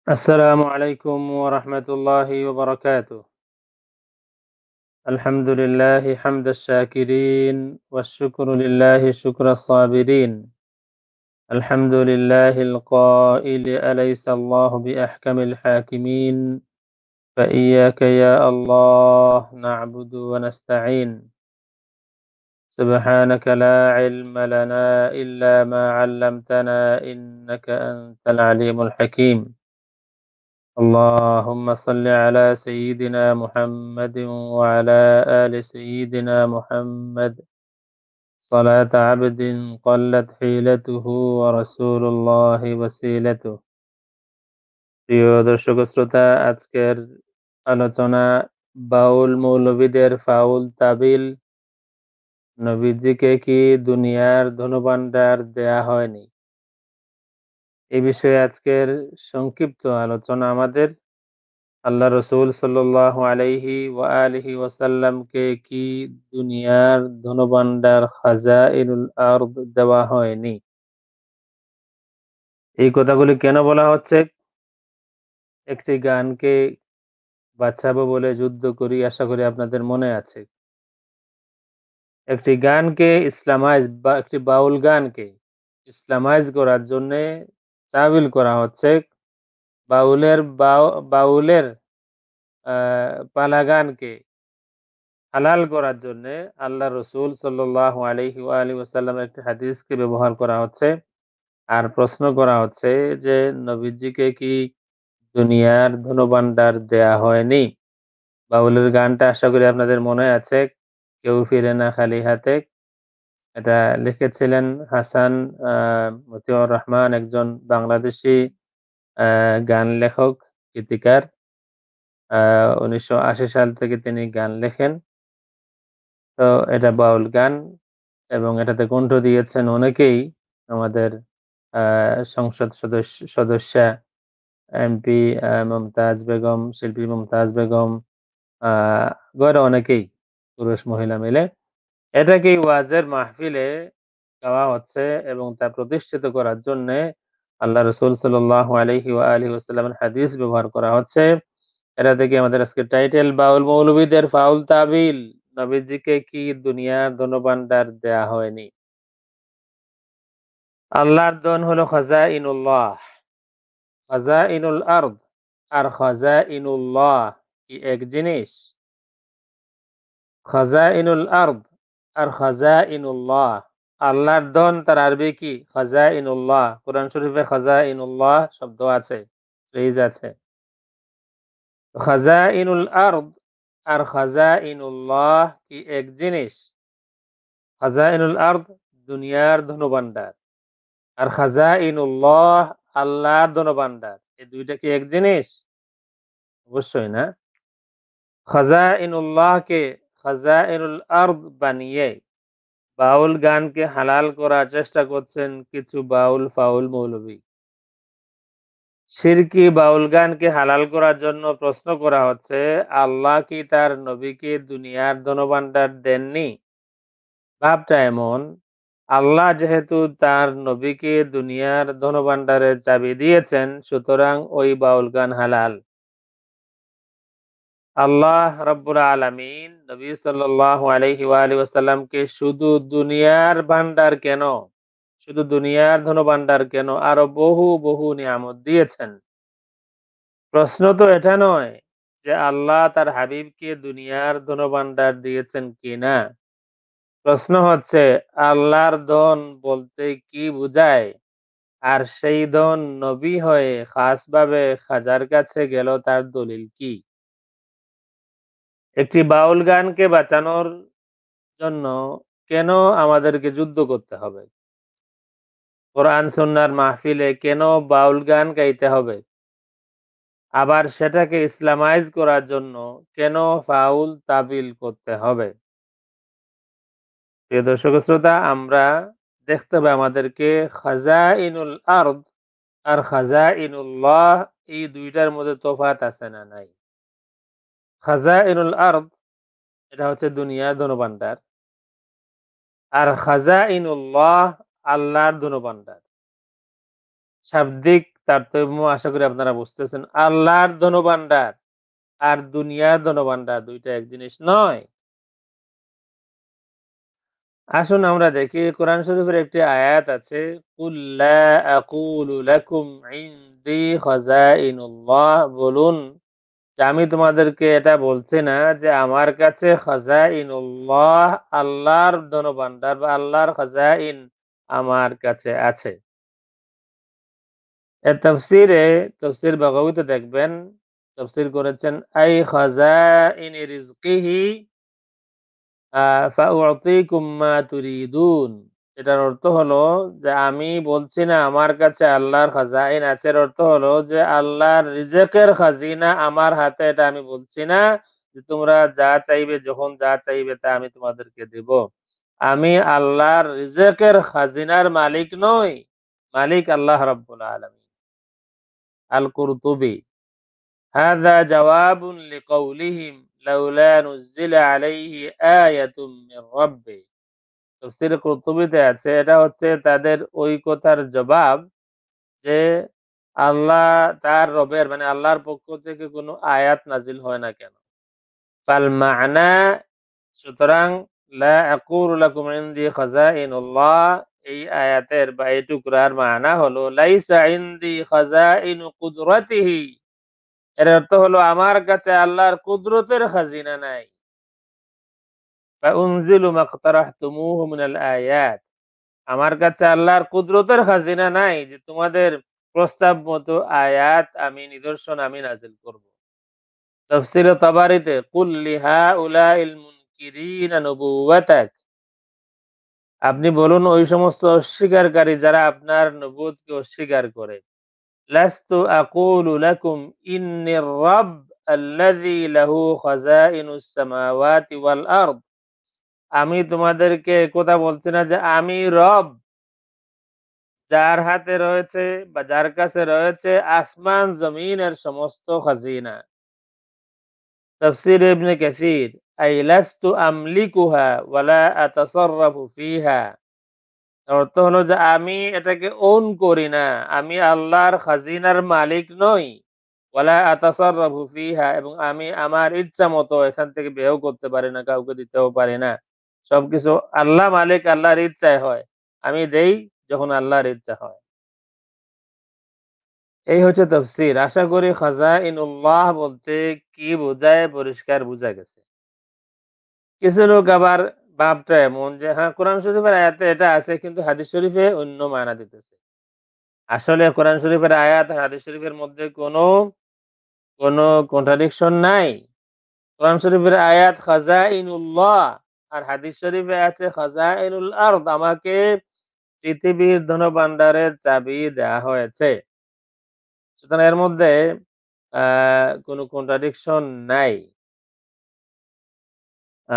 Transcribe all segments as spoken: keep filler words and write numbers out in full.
السلام عليكم ورحمة الله وبركاته. الحمد لله حمد الشاكرين والشكر لله شكر الصابرين. الحمد لله القائل أليس الله بأحكم الحاكمين فإياك يا الله نعبد ونستعين. سبحانك لا علم لنا إلا ما علمتنا إنك أنت العليم الحكيم. اللهم صل على سيدنا محمد وعلى آل سيدنا محمد صلاة عبد قلت حيلته ورسول الله وسيلته. প্রিয় দর্শক শ্রোতা, আজকের আলোচনা বাউল মৌলবীদের ফাউল তাবিল, নবীজিকে কি দুনিয়ার ধনভাণ্ডার দেয়া হয়নি, এই বিষয়ে আজকের সংক্ষিপ্ত আলোচনা আমাদের। আল্লাহ রসুল সাল্লাল্লাহু আলাইহি ওয়া আলিহি ওয়াসাল্লামকে কি দুনিয়ার ধনভাণ্ডার খাজাইনুল আরদ দেওয়া হয়নি? এই কথাগুলি কেন বলা হচ্ছে? একটি গানকে বাঁচাবো বলে যুদ্ধ করি, আশা করি আপনাদের মনে আছে। একটি গানকে ইসলামাইজ বা একটি বাউল গানকে ইসলামাইজ করার জন্য তাবিল করা হচ্ছে। বাউলের বাউলের আহ পালা গানকে হালাল করার জন্য আল্লাহ রসুল সাল্লাল্লাহু আলাইহি ওয়া আলিহি ওয়াসাল্লামের একটি হাদিসকে ব্যবহার করা হচ্ছে। আর প্রশ্ন করা হচ্ছে যে নবীজিকে কি দুনিয়ার ধনভাণ্ডার দেয়া হয়নি? বাউলের গানটা আশা করি আপনাদের মনে আছে, কেউ ফিরে না খালি হাতে। এটা লিখেছিলেন হাসান আহ মতিউর রহমান, একজন বাংলাদেশি আহ গান লেখক, গীতিকার। আহ উনিশশো আশি সাল থেকে তিনি গান লেখেন। তো এটা বাউল গান এবং এটাতে কণ্ঠ দিয়েছেন অনেকেই। আমাদের আহ সংসদ সদস্য সদস্যা এমপি মমতাজ বেগম, শিল্পী মমতাজ বেগম, আহ গড়ে অনেকেই, পুরুষ মহিলা মিলে এটাকেই ওয়াজের মাহফিলে গাওয়া হচ্ছে এবং তা প্রতিষ্ঠিত করার জন্য আল্লাহ রসুল সাল্লাল্লাহু আলাইহি ওয়া আলিহি ওয়াসাল্লামের হাদিস ব্যবহার করা হচ্ছে। এটা থেকে আমাদের আজকে টাইটেল বাউল মৌলবীদের ফাউল তাবিল, নবীজিকে কি দুনিয়ার ধনভাণ্ডার দেয়া হয়নি? আল্লাহর ধন হলো খাজাইনুল্লাহ, খাজাইনুল আরদ আর খাজাইনুল্লাহ কি এক জিনিস? খাজাইনুল আরদ আর খাজাইনুল্লাহ, আল্লাহর ধন তার আরবি কি? খাজাইনুল্লাহ। কোরআন শরীফে খাজাইনুল্লাহ শব্দ আছে, ফ্রেজ আছে। খাজাইনুল আরদ আর খাজাইনুল্লাহ কি এক জিনিস? খাজাইনুল আরদ দুনিয়ার ধনভাণ্ডার, আর খাজাইনুল্লাহ আল্লাহর ধনভাণ্ডার। এই দুইটা কি এক জিনিস? অবশ্যই না। খাজাইনুল্লাহকে খাজাইনুল আরদ বানিয়ে বাউল গানকে হালাল করার চেষ্টা করছেন কিছু বাউল ফাউল মৌলবী। শিরকি বাউল গানকে হালাল করার জন্য প্রশ্ন করা হচ্ছে, আল্লাহ কি তার নবীকে দুনিয়ার ধনভাণ্ডার দেননি? ভাবটা এমন, আল্লাহ যেহেতু তার নবীকে দুনিয়ার ধনভাণ্ডারের চাবি দিয়েছেন, সুতরাং ওই বাউল গান হালাল। আল্লাহ রাব্বুল আলামিন নবী সাল্লাল্লাহু আলাইহি ওয়া আলিহি ওয়াসাল্লামকে শুধু দুনিয়ার ভান্ডার কেন, শুধু দুনিয়ার ধনভাণ্ডার কেন, আরো বহু বহু নিয়ামত দিয়েছেন। প্রশ্ন তো এটা নয় যে আল্লাহ তার হাবিবকে দুনিয়ার ধনভাণ্ডার দিয়েছেন কিনা। প্রশ্ন হচ্ছে আল্লাহর ধন বলতে কি বোঝায়, আর সেই ধন নবী হয়ে খাসভাবে খাজার কাছে গেল, তার দলিল কি? একটি বাউল গানকে বাঁচানোর জন্য কেন আমাদেরকে যুদ্ধ করতে হবে? কোরআন সুন্নাহর মাহফিলে কেন বাউল গান গাইতে হবে? আবার সেটাকে ইসলামাইজ করার জন্য কেন ফাউল তাবিল করতে হবে? প্রিয় দর্শক শ্রোতা, আমরা দেখতে হবে আমাদেরকে খাজাইনুল আরদ আর খাজাইনুল্লাহ এই দুইটার মধ্যে তফাৎ আছে না নাই? খাজাইনুল আরদ এটা হচ্ছে দুনিয়ার ধনভাণ্ডার, আর খাজাইনুল্লাহ আল্লাহর ধনভাণ্ডার। শাব্দিক তারতম্য আশা করি আপনারা বুঝতেছেন। আল্লাহর ধনভাণ্ডার আর দুনিয়ার ধনভাণ্ডার দুই টা এক জিনিস নয়। আসুন আমরা দেখি কোরআন শরীফের একটি আয়াত আছে, কুল লা আকুলু লাকুম ইনদি খাযাইনুল্লাহ, বলুন যে আমি তোমাদেরকে এটা বলছি না যে আমার কাছে খাযাইনুল্লাহ, আল্লাহর ধনভাণ্ডার বা আল্লাহর খাযাইন আমার কাছে আছে। এর তাফসীরে তাফসীর বাগাবীতে দেখবেন, তাফসীর করেছেন আই খাযাইনি রিজকিহি আ ফাউতিকুম মা তুরিদুন। এটার অর্থ হলো যে আমি বলছি না আমার কাছে আল্লাহর খাজাইন আছে, এর অর্থ হলো যে আল্লাহর রিজেকের খাজিনা আমার হাতে, এটা আমি বলছি না যে তোমরা যা চাইবে যখন যা চাইবে তা আমি তোমাদেরকে দেব। আমি আল্লাহর রিজেকের খাজিনার মালিক নই, মালিক আল্লাহ রাব্বুল আলামিন। আল কুরতুবী হাযা জাওয়াবুন লিকাউলিহিম লাউলা নুজ্জিলা আলাইহি আয়াতুম মির রাব্বি। তাফসীরে কুরতুবীতে আছে, এটা হচ্ছে তাদের ওই কথার জবাব যে আল্লাহ তার রবের মানে আল্লাহর পক্ষ থেকে কোনো আয়াত নাজিল হয় না কেন। ফাল মা'না, সুতরাং লা আকুলু লাকুম ইনদি খাযাইনুল্লাহ, এই আয়াতের বা এই টুকরার মা'না হলো লাইসা ইনদি খাযাইনু কুদরাতিহি, এর অর্থ হলো আমার কাছে আল্লাহর কুদরতের খাজিনা নাই। ফা উনজিলু মাকতারাহতুমুহু মিনাল আয়াত, আমার কাছে আল্লাহর কুদরতের খাজিনা নাই যে তোমাদের প্রস্তাব মতো আয়াত আমি নিদর্শন আমি নাজিল করব। তাফসীরে তাবারিতে কুল লিহাউলাইল মুনকিরিনা নবুওয়াতাক, আপনি বলুন ওই সমস্ত অস্বীকারী যারা আপনার নবুয়তকে অস্বীকার করে, লাস্তু আকুলু লাকুম ইন্নির রাব আল্লাযী লাহু খাযাইনুস সামাওয়াতি ওয়াল আরদ, আমি তোমাদেরকে কথা বলছি না যে আমি রব, যার হাতে রয়েছে বা যার কাছে রয়েছে আসমান জমিনের সমস্ত খাজিনা। তাফসীর ইবনে কাসীর আই লাস্তু আমলিকুহা ওয়ালা আতাসাররাফু ফিহা, অর্থ হলো যে আমি এটাকে ওন করি না, আমি আল্লাহর খাজিনার মালিক নই, ওয়ালা আতাসাররাফু ফিহা, এবং আমি আমার ইচ্ছা মতো এখান থেকে ব্যয় করতে পারি না, কাউকে দিতেও পারি না। সবকিছু আল্লাহ মালিক, আল্লাহর ইচ্ছায় হয়, আমি দেই যখন আল্লাহর ইচ্ছা হয়। এই হচ্ছে তাফসীর। আশা করি খাযাইনুল্লাহ বলতে কি বোঝায় পরিষ্কার বুঝা গেছে। কিছু লোক আবার ভাবটা এমন যে হ্যাঁ কোরআন শরীফের আয়াতে এটা আছে কিন্তু হাদিস শরীফে অন্য মানা দিতেছে। আসলে কোরআন শরীফের আয়াত আর হাদিস শরীফের মধ্যে কোনো কোনো কন্ট্রাডিকশন নাই। কোরআন শরীফের আয়াত খাযাইনুল্লাহ আর হাদিস শরীফে আছে খাযাইনুল আরদ, আমাকে পৃথিবীর ধনভাণ্ডারের চাবি দেয়া হয়েছে। সুতরাং এর মধ্যে আ কোনো কন্ট্রাডিকশন নাই। আ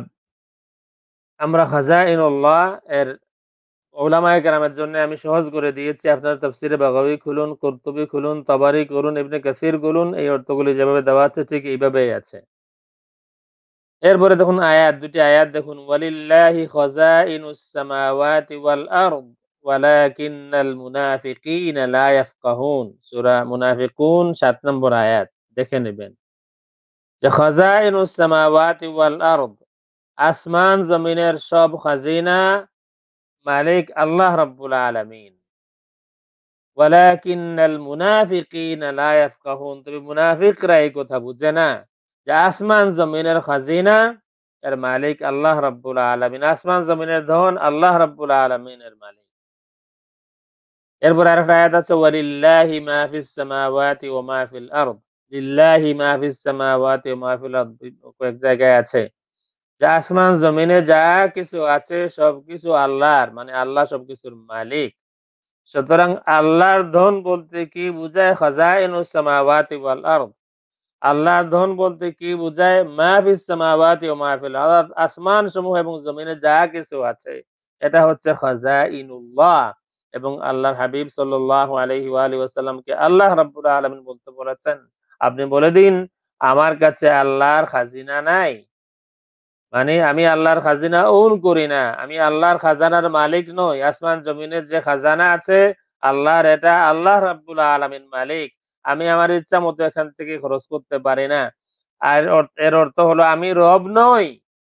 আমরা খাযাইনুল্লাহ এর উলামায়ে কেরামের জন্য আমি সহজ করে দিয়েছি। আপনারা তাফসীরে বাগাবী খুলুন, কুরতুবী খুলুন, তাবারী করুন, ইবনে কাসীর খুলুন, এই অর্থগুলি যেভাবে দেওয়া আছে ঠিক এইভাবেই আছে। এরপরে দেখুন আয়াত, দুটি আয়াত দেখুন, ওয়ালিল্লাহি খাযাইনুস সামাওয়াতি ওয়াল আরদ ওয়ালাকিন্নাল মুনাফিকিনা লা ইয়াফকাহুন। সূরা মুনাফিকুন সাত নম্বর আয়াত দেখে নেবেন। যে খাযাইনুস সামাওয়াতি ওয়াল আরদ, আসমান জমিনের সব খাজিনা মালিক আল্লাহ রাব্বুল আলামিন। ওয়ালাকিন্নাল মুনাফিকিনা লা ইয়াফকাহুন, তবে মুনাফিকরা এই কথা বুঝে না যে আসমান জমিনের খাজিনা এর মালিক আল্লাহ রাব্বুল আলামিন, আসমান জমিনের ধন আল্লাহ রাব্বুল আলামিনের মালিক। এরপর আরেকটা আয়াত আছে, ওয়ালিল্লাহি মা ফিস সামাওয়াতি ওয়া মা ফিল আরদ, লিল্লাহি মা ফিস সামাওয়াতি ওয়া মা ফিল আরদ, কয়েক জায়গায় আছে যে আসমান জমিনে যা কিছু আছে সবকিছু আল্লাহর, মানে আল্লাহ সবকিছুর মালিক। সুতরাং আল্লাহর ধন বলতে কি বুঝায়? খাযাইনুস সামাওয়াতি ওয়াল আরদ, আল্লাহর ধন বলতে কি বুঝায়? মা ফিস সামাওয়াতি ওয়া মা ফিল আরদ, আসমান সমূহ এবং জমিনে যা কিছু আছে এটা হচ্ছে খাযাইনুল্লাহ। এবং আল্লাহর হাবিব সাল্লাল্লাহু আলাইহি ওয়া আলিহি ওয়াসাল্লামকে আল্লাহ রাব্বুল আলামিন বলতে বলেছেন, আপনি বলে দিন আমার কাছে আল্লাহর খাজিনা নাই। মানে আমি আল্লাহর খাজিনা ওন করি না, আমি আল্লাহর খাজানার মালিক নই। আসমান জমিনের যে খাজানা আছে আল্লাহর এটা আল্লাহ রাব্বুল আলামিন মালিক। আমি আমার ইচ্ছা মতো এখান থেকে খরচ করতে পারি না। আর অর এর অর্থ হলো আমি রব নই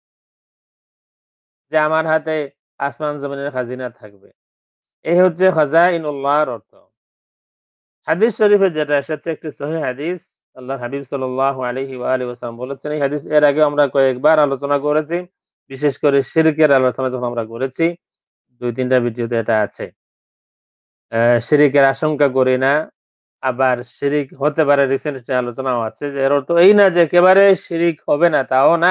যে আমার হাতে আসমান জমিনের খাজিনা থাকবে। এই হচ্ছে খাযাইনুল্লাহর অর্থ। হাদিস শরীফে যেটা এসেছে একটি সহিহ হাদিস, আল্লাহর হাবিব সাল্লাল্লাহু আলাইহি ওয়া আলিহি ওয়াসাল্লাম বলেছেন, এই হাদিস এর আগে আমরা কয়েকবার আলোচনা করেছি। বিশেষ করে শিরকের আলোচনা যখন আমরা করেছি, দুই তিন টা ভিডিওতে এটা আছে। অ্যা শিরিকের আশঙ্কা করি না। আবার শিরিক হতে পারে, রিসেন্ট একটা আলোচনাও আছে যে এর অর্থ এই না যে একেবারে শিরিক হবে না, তাও না।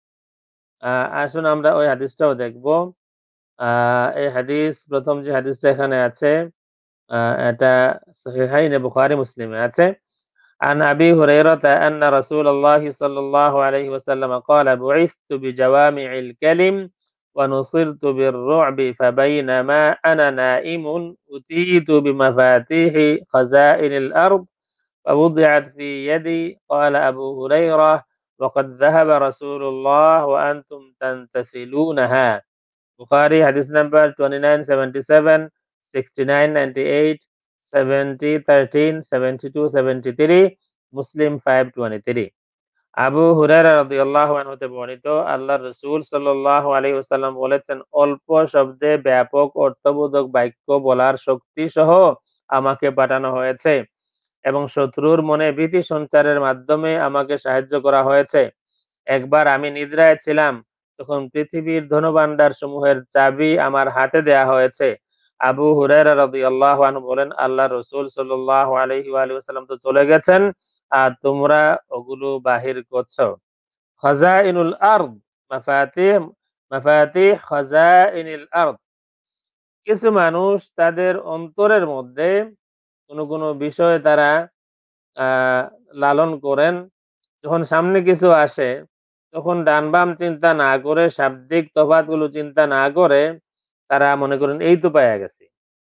আ আসুন আমরা ওই হাদিসটাও দেখব। আ এই হাদিস প্রথম যে হাদিসটা এখানে আছে, আ এটা সহিহাইনে বুখারী মুসলিমে আছে। عن أبي هريرة أن رسول الله صلى الله عليه وسلم قال بعثت بجوامع الكلم ونصرت بالرعب فبينما أنا نائم أتيت بمفاتيح خزائن الأرض فوضعت في يدي قال أبو هريرة وقد ذهب رسول الله وأنتم تنتثلونها Bukhari hadis number twenty-nine seventy-seven, sixty-nine ninety-eight, seventy thirteen, seventy-two seventy-three, মুসলিম five twenty-three। আবু হুরায়রা রাদিয়াল্লাহু আনহু হতে বর্ণিত, আল্লাহর রাসূল সাল্লাল্লাহু আলাইহি ওয়াসাল্লাম বলেছেন, অল্প শব্দে ব্যাপক অর্থবোধক বাক্য বলার শক্তি সহ আমাকে পাঠানো হয়েছে এবং শত্রুর মনে ভীতি সঞ্চারের মাধ্যমে আমাকে সাহায্য করা হয়েছে। একবার আমি নিদ্রায় ছিলাম, তখন পৃথিবীর ধনভাণ্ডার সমূহের চাবি আমার হাতে দেয়া হয়েছে। আবু হুরায়রা রাদিয়াল্লাহু আনহু বলেন, আল্লাহর রাসূল সাল্লাল্লাহু আলাইহি ওয়া আলিহি ওয়াসাল্লাম তো চলে গেছেন, আর তোমরা ওগুলো বাহির করছো। খাযাইনুল আরদ, মাফাতিহ মাফাতিহ খাযাইনিল আরদ। কিছু মানুষ তাদের অন্তরের মধ্যে কোন, কোন বিষয় তারা আ লালন করেন। যখন সামনে কিছু আসে, তখন ডান বাম চিন্তা না করে, শাব্দিক তফাৎগুলো চিন্তা না করে তারা মনে করেন এই তো পাইয়া গেছি।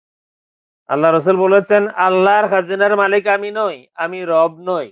আল্লাহ রাসূল বলেছেন, আল্লাহর খাজিনার মালিক আমি নই, আমি রব নই।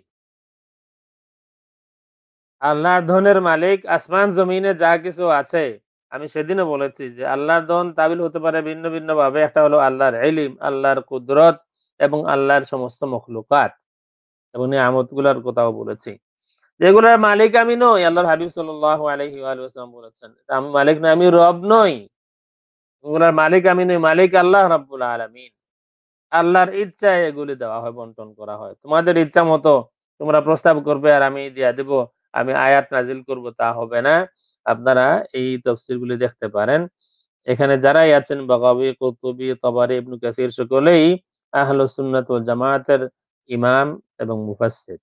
আল্লাহর ধনের মালিক আসমান জমিনে যা কিছু আছে, আমি সেদিনও বলেছি যে আল্লাহর ধন তাবিল হতে পারে ভিন্ন, ভিন্ন ভাবে। একটা হলো আল্লাহর ইলম, আল্লাহর কুদরত এবং আল্লাহর সমস্ত মখলুকাত এবং নিয়ামতগুলোর কথাও বলেছি। যেগুলোর মালিক আমি নই, আল্লাহর হাবিব সাল্লাল্লাহু আলাইহি ওয়া আলিহি ওয়াসাল্লাম বলেছেন, আমি মালিক নই, আমি রব নই। ওগুলার মালিক আমি নই, মালিক আল্লাহ রাব্বুল আলামিন। আল্লাহর ইচ্ছায় এগুলি দেওয়া হয়, বন্টন করা হয়। তোমাদের ইচ্ছা মতো তোমরা প্রস্তাব করবে আর আমি দিয়া দিব, আমি আয়াত নাজিল করব, তা হবে না। আপনারা এই তাফসীরগুলি দেখতে পারেন। এখানে যারাই আছেন বাগাবী, কুরতুবী, তাবারী, ইবনে কাসির সকলেই আহলুস সুন্নাত ওয়াল জামায়াতের ইমাম এবং মুফাসসির।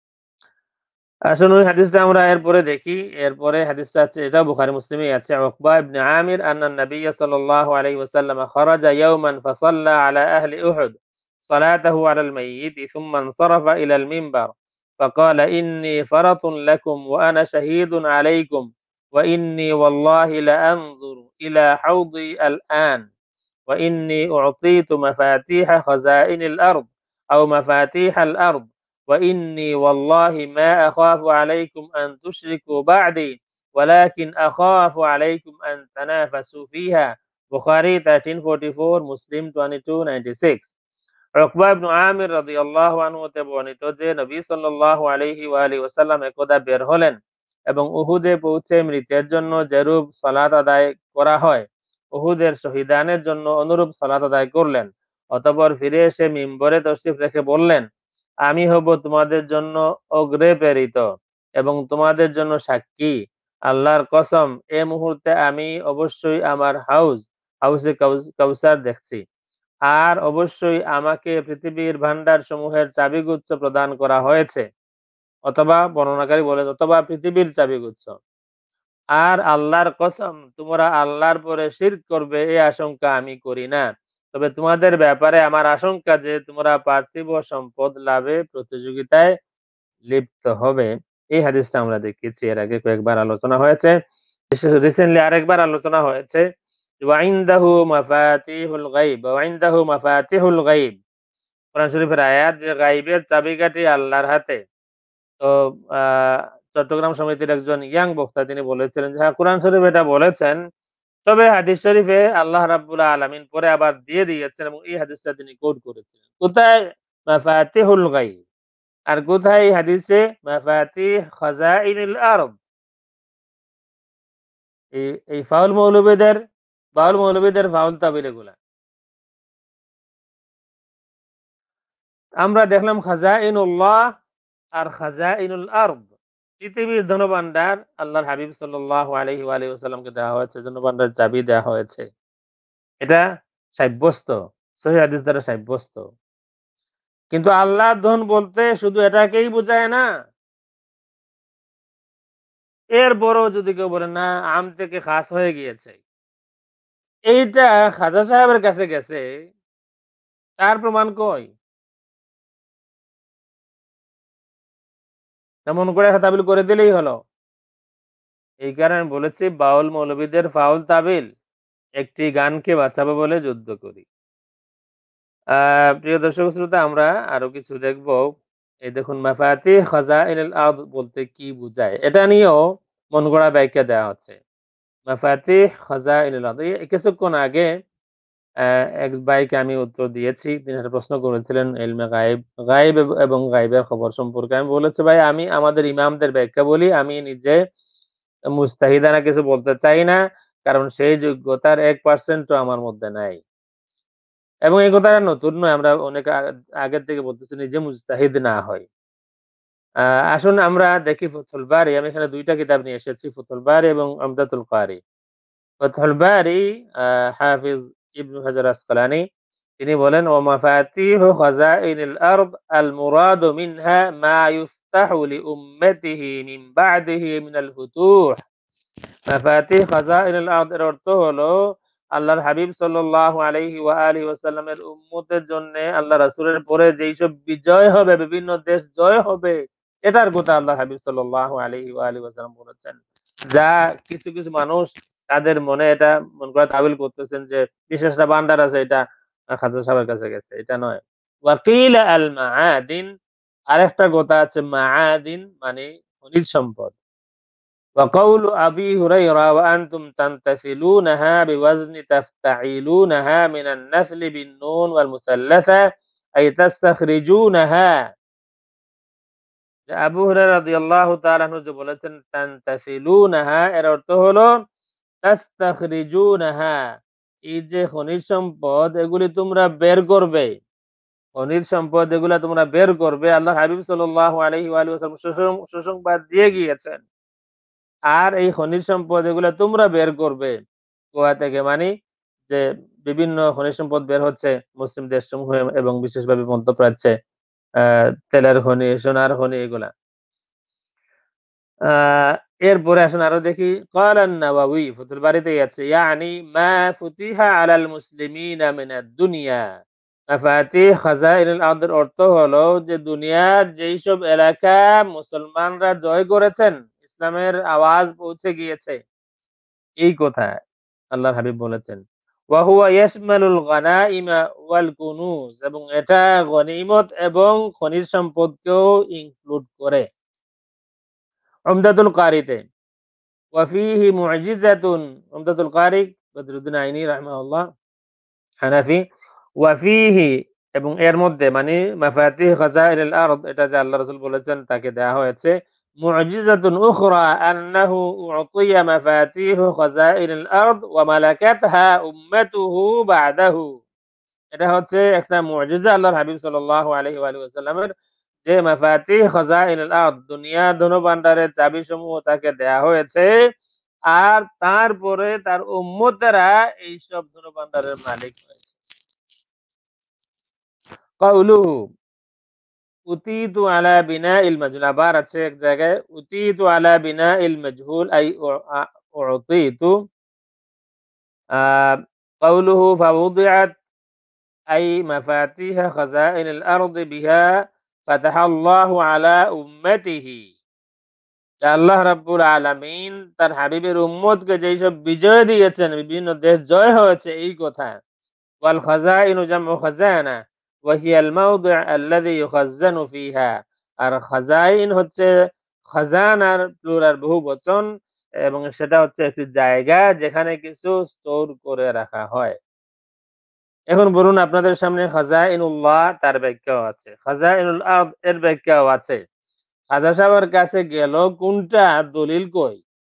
আসুন ওই হাদিসটা আমরা এরপরে দেখি। এরপরে হাদিসটা আছে, এটাও বুখারী মুসলিমেই আছে। উকবা ইবনে আমির আন্না নাবিয়্য সাল্লাল্লাহু আলাইহি ওয়াসাল্লাম খারাজা ইয়াওমান ফাসাল্লা আলা আহলি উহুদ সালাতাহু আলাল মাইয়িত সুম্মা ইনসারাফা ইলাল মিনবার فقال إني فرط لكم وأنا شهيد عليكم وإني والله لأنظر إلى حوضي الآن وإني أعطيت مفاتيح خزائن الأرض أو مفاتيح الأرض وإني والله ما أخاف عليكم أن تشركوا بعدي ولكن أخاف عليكم أن تنافسوا فيها বুখারী thirteen forty-four, মুসলিম twenty-two ninety-six। উকবা ইবনে আমির রাদিয়াল্লাহু আনহু হতে বর্ণিত যে নবী সাল্লাল্লাহু আলাইহি ওয়া আলিহি ওয়াসাল্লাম একদা বের হলেন এবং উহুদে পৌঁছে মৃতের জন্য যেরূপ সালাত আদায় করা হয়, উহুদের শহীদানের জন্য অনুরূপ সালাত আদায় করলেন। অতঃপর ফিরে এসে মিম্বরে তশরিফ রেখে বললেন, আমি হব তোমাদের জন্য অগ্রে প্রেরিত এবং তোমাদের জন্য সাক্ষী। আল্লাহর কসম, এ মুহূর্তে আমি অবশ্যই আমার হাউজ হাউজে কাউসার দেখছি। আর অবশ্যই আমাকে পৃথিবীর ভান্ডার সমূহের চাবিগুচ্ছ প্রদান করা হয়েছে। অথবা বর্ণনাকারী বলে, অথবা পৃথিবীর চাবিগুচ্ছ। আর আল্লাহর কসম, তোমরা আল্লাহর পরে শিরক করবে এই আশঙ্কা আমি করি না। তবে তোমাদের ব্যাপারে আমার আশঙ্কা যে তোমরা পার্থিব সম্পদ লাভে প্রতিযোগিতায় লিপ্ত হবে। এই হাদিসটা আমরা দেখেছি, এর আগে কয়েকবার আলোচনা হয়েছে। রিসেন্টলি আরেকবার আলোচনা হয়েছে। ওয়াইনদাহু মাফাতিহুল গায়ব, ওয়াইনদাহু মাফাতিহুল গায়ব, কোরআন শরীফের আয়াত যে গায়বের চাবিকাঠি আল্লাহর হাতে। তো আহ চট্টগ্রাম সমিতির একজন ইয়াং বক্তা তিনি বলেছিলেন যে হ্যাঁ, কোরআন শরীফ এটা বলেছেন, তবে হাদিস শরীফে আল্লাহ রাব্বুল আলামিন পরে আবার দিয়ে দিয়েছেন এবং এই হাদিসটা তিনি কোট করেছেন। কোথায়? মাফাতিহুল গায়ব। আর কোথায় এই হাদিসে? মাফাতিহ খাযাইনিল আরদ। এই এই ফাউল মৌলবীদের বাউল মৌলবীদের ফাউল তাবিল এগুলা। আমরা দেখলাম খাযাইনুল্লাহ আর খাযাইনুল আরদ। পৃথিবীর ধনভাণ্ডার আল্লাহর হাবিব সাল্লাল্লাহু আলাইহি ওয়া আলিহি ওয়াসাল্লামকে দেওয়া হয়েছে, ধনভাণ্ডারের চাবি দেওয়া হয়েছে। এটা সাব্যস্ত, সহিহ হাদিস দ্বারা সাব্যস্ত। কিন্তু আল্লাহর ধন বলতে শুধু এটাকেই বোঝায় না। এরপরও যদি কেউ বলে না আম থেকে খাস হয়ে গিয়েছে, এইটা খাজা সাহেবের কাছে গেছে, তার প্রমাণ কই? তেমন করে একটা তাবিল করে দিলেই হলো। এই কারণে বলেছি বাউল মৌলবীদের ফাউল তাবিল একটি গানকে বাঁচাবো বলে যুদ্ধ করি। আ প্রিয় দর্শক শ্রোতা, আমরা আরো কিছু দেখব। এই দেখুন মাফাতিহ খাযাইনুল আরদ বলতে কি বুঝায়? এটা নিয়েও মনগড়া ব্যাখ্যা দেওয়া হচ্ছে। মাফাতিহ খাযাইনুল আরদ। এই কিছুক্ষণ আগে অ্যা এক ভাইকে আমি উত্তর দিয়েছি। তিনি একটা প্রশ্ন করেছিলেন ইলমে গায়েব, গায়েব এব এবং গায়েবের খবর সম্পর্কে। আমি বলেছি, ভাই আমি আমাদের ইমামদের ব্যাখ্যা বলি। আমি নিজে মুজতাহিদানা কিছু বলতে চাই না। কারণ সেই যোগ্যতার এক পার্সেন্ট ও আমার মধ্যে নাই। এবং এই কথাটা নতুন নয়। আমরা অনেক আ আগের থেকে বলতেছি নিজে মুজতাহিদ না হই। আ আসুন আমরা দেখি ফাথুল বারী। আমি এখানে দুই টা কিতাব নিয়ে এসেছি, ফাথুল বারী এবং উমদাতুল কারী। ফাথুল বারী আ হাফিজ ইবনে হাজার আসকালানী তিনি বলেন, "ওয়া মাফাতিহু খাযাইনিল আরদ আল মুরাদু মিনহা মা ইফতাহু লি উম্মতিহি মিন বা'দিহি মিনাল ফুতুহ।" মাফাতিহ খাযাইনুল আরদ এর অর্থ হলো আল্লাহর হাবিব সাল্লাল্লাহু আলাইহি ওয়া আলিহি ওয়াসাল্লামের উম্মতের জন্যে আল্লাহ রাসূলের পরে যেইসব বিজয় হবে, বিভিন্ন দেশ জয় হবে, এটার কথা আল্লাহর হাবিব সাল্লাল্লাহু আলাইহি ওয়া আলিহি ওয়াসাল্লাম বলেছেন। যা কিছু, কিছু মানুষ তাদের মনে এটা মন করা তাবিল করতেছেন যে বিশেষ একটা ভান্ডার আছে, এটা আ খাজা সাহেবের কাছে গেছে। এটা নয়। ওয়া কিলা আল মাআদিন, আরেকটা কথা আছে মাআদিন মানে খনিজ সম্পদ। وقول أبي هريرة وأنتم تمتثلونها بوزن تفتعلونها من النثل بالنون والمثلثة أي تستخرجونها। যে আবু হুরায়রা রাদিয়াল্লাহু তাআলা আনহু যে বলেছেন তানতাসিলুনাহা এর অর্থ হলো তাস্তাখরিজুনাহা, এই যে খনিজ সম্পদ এগুলি তোমরা বের করবে। খনিজ সম্পদ এগুলা তোমরা বের করবে। আল্লাহ হাবিব সাল্লাল্লাহু আলাইহি ওয়া আলিহি ওয়াসাল্লাম সুসং সুসংবাদ দিয়ে গিয়েছেন। আর এই খনিজ সম্পদ এগুলা তোমরা বের করবে। গোয়া থেকে মানি যে বিভিন্ন খনিজ সম্পদ বের হচ্ছে মুসলিম দেশসমূহে এবং বিশেষভাবে মধ্যপ্রাচ্যে। আ তেলের খনি, সোনার খনি এগুলা। আ এরপরে আসুন আরো দেখি। ক্বালা আন-নাওয়াবী ফাতুল বারীতেই আছে, ইয়ানি মা ফুতিহা আলাল মুসলিমিনা মিনাদ দুনিয়া। মাফাতিহ খাযাইনুল আরদের অর্থ হলো যে দুনিয়ার যেইসব এলাকা মুসলমানরা জয় করেছেন, ইসলামের আওয়াজ পৌঁছে গিয়েছে, এই কথা আল্লাহর হাবিব বলেছেন। ওয়া হুয়া ইয়াশমালুল গানাইমা ওয়াল কুনুজ, এবং এটা গনিমত এবং খনিজ সম্পদকেও ইনক্লুড করে। উমদাতুল কারীতে ওয়া ফীহি মু'জিজাতুন, উমদাতুল কারী বদরুদ্দীন আইনী রাহিমাহুল্লাহ হানাফি। ওয়া ফীহি এবং এর মধ্যে মানে মাফাতিহ খাযাইনুল আরদ এটা যে আল্লাহ রাসূল বলেছেন তাকে দেয়া হয়েছে। মু'জিজাতুন উখরা আন্নাহু উ'তিয়া মাফাতিহু খাযাইনুল আরদ ওয়া মালাকাতহা উম্মাতুহু বা'দাহু। এটা হচ্ছে একটা মুজিজা আল্লাহর হাবিব সাল্লাল্লাহু আলাইহি ওয়া আলিহি ওয়াসাল্লামের, যে মাফাতিহ খাযাইনুল আরদ দুনিয়ার ধনভাণ্ডারের চাবিসমূহ তাকে দেয়া হয়েছে। আর তারপরে তার উম্মতেরা এইসব ধনভাণ্ডারের মালিক হয়েছে। কাউলুহু উতিতু আলা বিনাইল মাজহুল, আবার আছে এক জায়গায় উতিতু আলা বিনাইল মাজহুল আই উ আ উতিতু আ কাউলুহু ফাউদিআত আই মাফাতিহা খাযাইনুল আরদি বিহা ফাতাহাল্লাহু আলা উম্মাতিহি। আল্লাহ রাব্বুল আলামিন তার হাবিবের উম্মতকে যেইসব বিজয় দিয়েছেন, বিভিন্ন দেশ জয় হয়েছে এই কথা। ওয়াল খাযাইনু জামউ খাযানা ওয়া হিয়াল মাওদি' আল্লাযী ইউখাজ্জানু ফিহা। আর খাযাইন হচ্ছে খাজানার প্লুরাল বহুবচন, এবং সেটা হচ্ছে একটি জায়গা যেখানে কিছু স্টোর করে রাখা হয়। এখন বলুন আপনাদের সামনে খাজাইনুল্লাহ তার ব্যাখ্যাও আছে। খাজাইনুল আরদ এর ব্যাখ্যাও আছে। খাজা সাহেবের কাছে গেল কোনটা দলিল কই?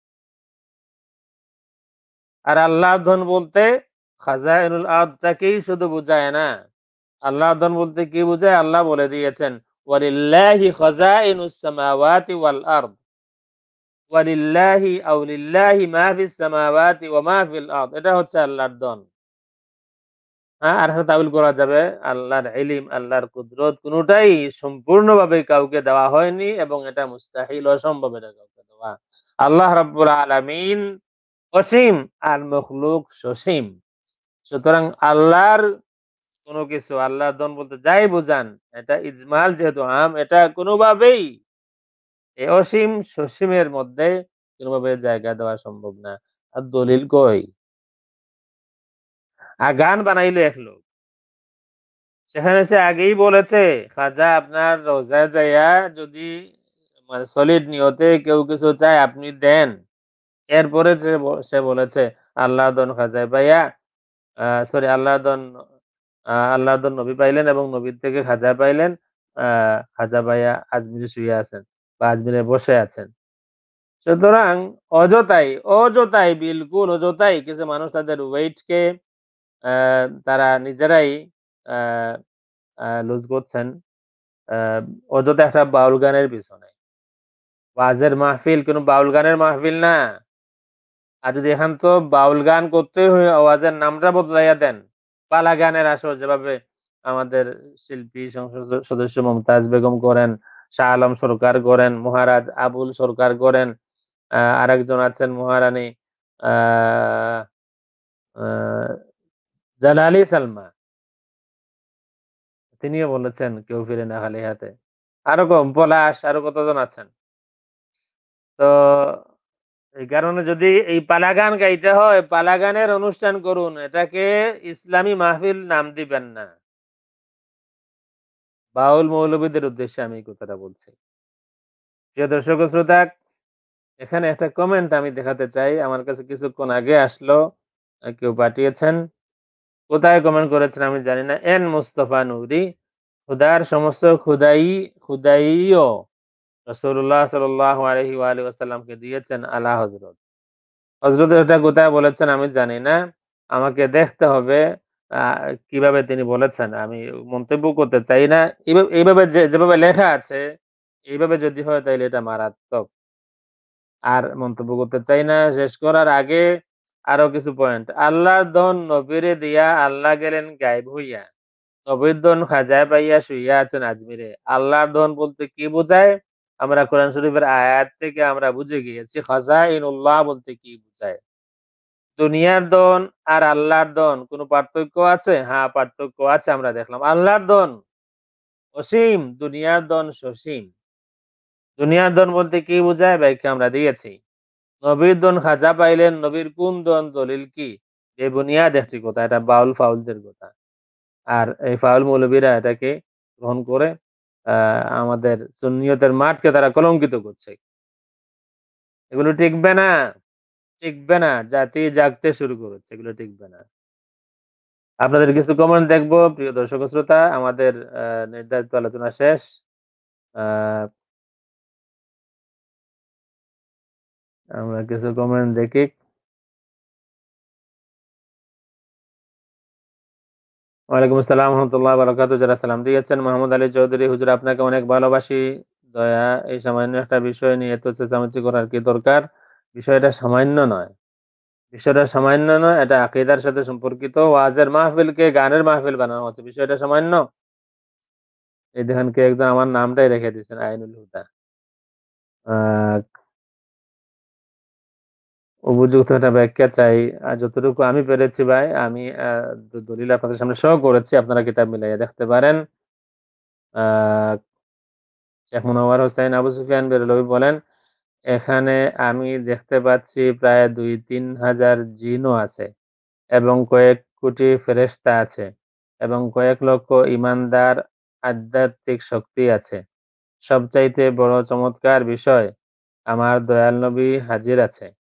আর আল্লাহর ধন বলতে খাজাইনুল আরদটাকেই শুধু বুঝায় না। আল্লাহর ধন বলতে কি বুঝায়? আল্লাহ বলে দিয়েছেন, ওয়ালিল্লাহি খাজাইনুস সামাওয়াতি ওয়াল আরদ। ওয়ালিল্লাহি আও লিল্লাহি মা ফিস সামাওয়াতি ওয়া মা ফিল আরদ। এটা হচ্ছে আল্লাহর ধন। হ্যাঁ, আর একটা তাবিল করা যাবে আল্লাহর ইলম, আল্লাহর কুদরত কোনটাই সম্পূর্ণভাবে কাউকে দেওয়া হয়নি এবং এটা মুস্তাহিল, অসম্ভব এটা কাউকে দেওয়া। আল্লাহ রাব্বুল আলামিন অসীম আর মখলুক সসীম। সুতরাং আল্লাহর কোন কিছু আল্লাহর ধন বলতে যাই বুঝান, এটা ইজমাল যেহেতু আম, এটা কোনভাবেই এই অসীম সসীমের মধ্যে কোনভাবে জায়গা দেওয়া সম্ভব না। আর দলিল কই? আর গান বানাইলো এক লোক। সেখানে সে আগেই বলেছে, খাজা আপনার রোজায় যাইয়া যদি মানে সলিড নিয়তে কেউ কিছু চায় আপনি দেন। এরপরে সে ব সে বলেছে আল্লাহর দন খাজায় পাইয়া আ সরি আল্লাহর দন আ আল্লাহর দন নবী পাইলেন এবং নবীর থেকে খাজা পাইলেন। আ খাজা পাইয়া আজমিরে শুয়ে আছেন বা আজমিরে বসে আছেন। সুতরাং অযথাই, অযথাই বিলকুল অযথাই কিছু মানুষ তাদের ওয়েট কে আ তারা নিজেরাই আ আ লুজ করছেন। আ অযথা একটা বাউল গানের পিছনে। ওয়াজের মাহফিল কোন বাউল গানের মাহফিল না। আর যদি এখান তো বাউল গান করতেই হয় ওয়াজের নামটা বদলাইয়া দেন। পালা গানের আসর যেভাবে আমাদের শিল্পী সংসদ সদস্য মমতাজ বেগম করেন, শাহ আলম সরকার করেন, মহারাজ আবুল সরকার করেন, আ আরেকজন আছেন মহারানী আ আ জালালি সালমা। তিনিও বলেছেন কেউ ফিরে না খালি হাতে। আরো কম পলাশ আরো কতজন আছেন। তো এই কারণে যদি এই পালা গান গাইতে হয়, পালা গানের অনুষ্ঠান করুন। এটাকে ইসলামী মাহফিল নাম দিবেন না। বাউল মৌলবীদের উদ্দেশ্যে আমি এই কথাটা বলছি। প্রিয় দর্শক ও শ্রোতা, এখানে একটা কমেন্ট আমি দেখাতে চাই। আমার কাছে কিছুক্ষণ আগে আসলো। আ কেউ পাঠিয়েছেন। কোথায় কমেন্ট করেছেন আমি জানি না। এন মুস্তফা নূরী, খুদার সমস্ত খুদাই খুদাইও রাসূলুল্লাহ সাল্লাল্লাহু আলাইহি ওয়া আলিহি ওয়াসাল্লামকে দিয়েছেন আলা হযরত। হযরত এটা কোথায় বলেছেন আমি জানি না। আমাকে দেখতে হবে আ কিভাবে তিনি বলেছেন। আমি মন্তব্য করতে চাই না। এভাবে এভাবে যে যেভাবে লেখা আছে, এইভাবে যদি হয় তাইলে এটা মারাত্মক। আর মন্তব্য করতে চাই না। শেষ করার আগে আরো কিছু পয়েন্ট। আল্লাহর ধন নবীরে দিয়া আল্লাহ গেলেন গায়েব হইয়া। নবীর ধন খাজায় পাইয়া শুইয়া আছেন আজমিরে। আল্লাহর ধন বলতে কি বোঝায়? আমরা কোরআন শরীফের আয়াত থেকে আমরা বুঝে গিয়েছি খাজাইনুল্লাহ বলতে কি বুঝায়। দুনিয়ার ধন আর আল্লাহর ধন কোন পার্থক্য আছে? হ্যাঁ, পার্থক্য আছে আমরা দেখলাম। আল্লাহর ধন অসীম, দুনিয়ার ধন সসীম। দুনিয়ার ধন বলতে কি বোঝায়? ব্যাখ্যা আমরা দিয়েছি। নবীর ধন খাজা পাইলেন, নবীর কোন ধন দলিল কি? বেবুনিয়াদ একটি কথা। এটা বাউল ফাউলদের কথা। আর এই ফাউল মৌলবীরা এটাকে গ্রহণ করে আ আমাদের সুন্নিয়তের মাঠকে তারা কলঙ্কিত করছে। এগুলো টিকবে না, টিকবে না। জাতি জাগতে শুরু করেছে। এগুলো টিকবে না। আপনাদের কিছু কমেন্ট দেখবো প্রিয় দর্শক ও শ্রোতা। আমাদের আ নির্ধারিত আলোচনা শেষ। আ আমরা কিছু কমেন্ট দেখি। ওয়ালাইকুম আসসালাম ওয়া রাহমাতুল্লাহি ওয়া বারাকাতুহু। যারা সালাম দিয়েছেন মোহাম্মদ আলী চৌধুরী, হুজুর আপনাকে অনেক ভালোবাসি। দয়া এই সামান্য একটা বিষয় নিয়ে এত চেঁচামেচি করার কি দরকার? বিষয়টা সামান্য নয়। বিষয়টা সামান্য নয়, এটা আকীদার সাথে সম্পর্কিত। ওয়াজের মাহফিলকে গানের মাহফিল বানানো হচ্ছে। বিষয়টা সামান্য? এই দেখেন কে একজন আমার নামটাই রেখে দিয়েছেন আইনুল হুদা। আ উপযুক্ত একটা ব্যাখ্যা চাই। আ যতটুকু আমি পেরেছি ভাই আমি আ দ দলিল আপনাদের সামনে শো করেছি। আপনারা কিতাব মিলাইয়া দেখতে পারেন। আ শেখ মুনওয়ার হোসেন আবু সুফিয়ান বেরলভী বলেন, "এখানে আমি দেখতে পাচ্ছি প্রায় দুই থেকে তিন হাজার জিনও আছে এবং কয়েক কোটি ফেরেশতা আছে এবং কয়েক লক্ষ ঈমানদার আধ্যাত্মিক শক্তি আছে। সবচাইতে বড় চমৎকার বিষয়, আমার দয়াল নবী হাজির আছে।"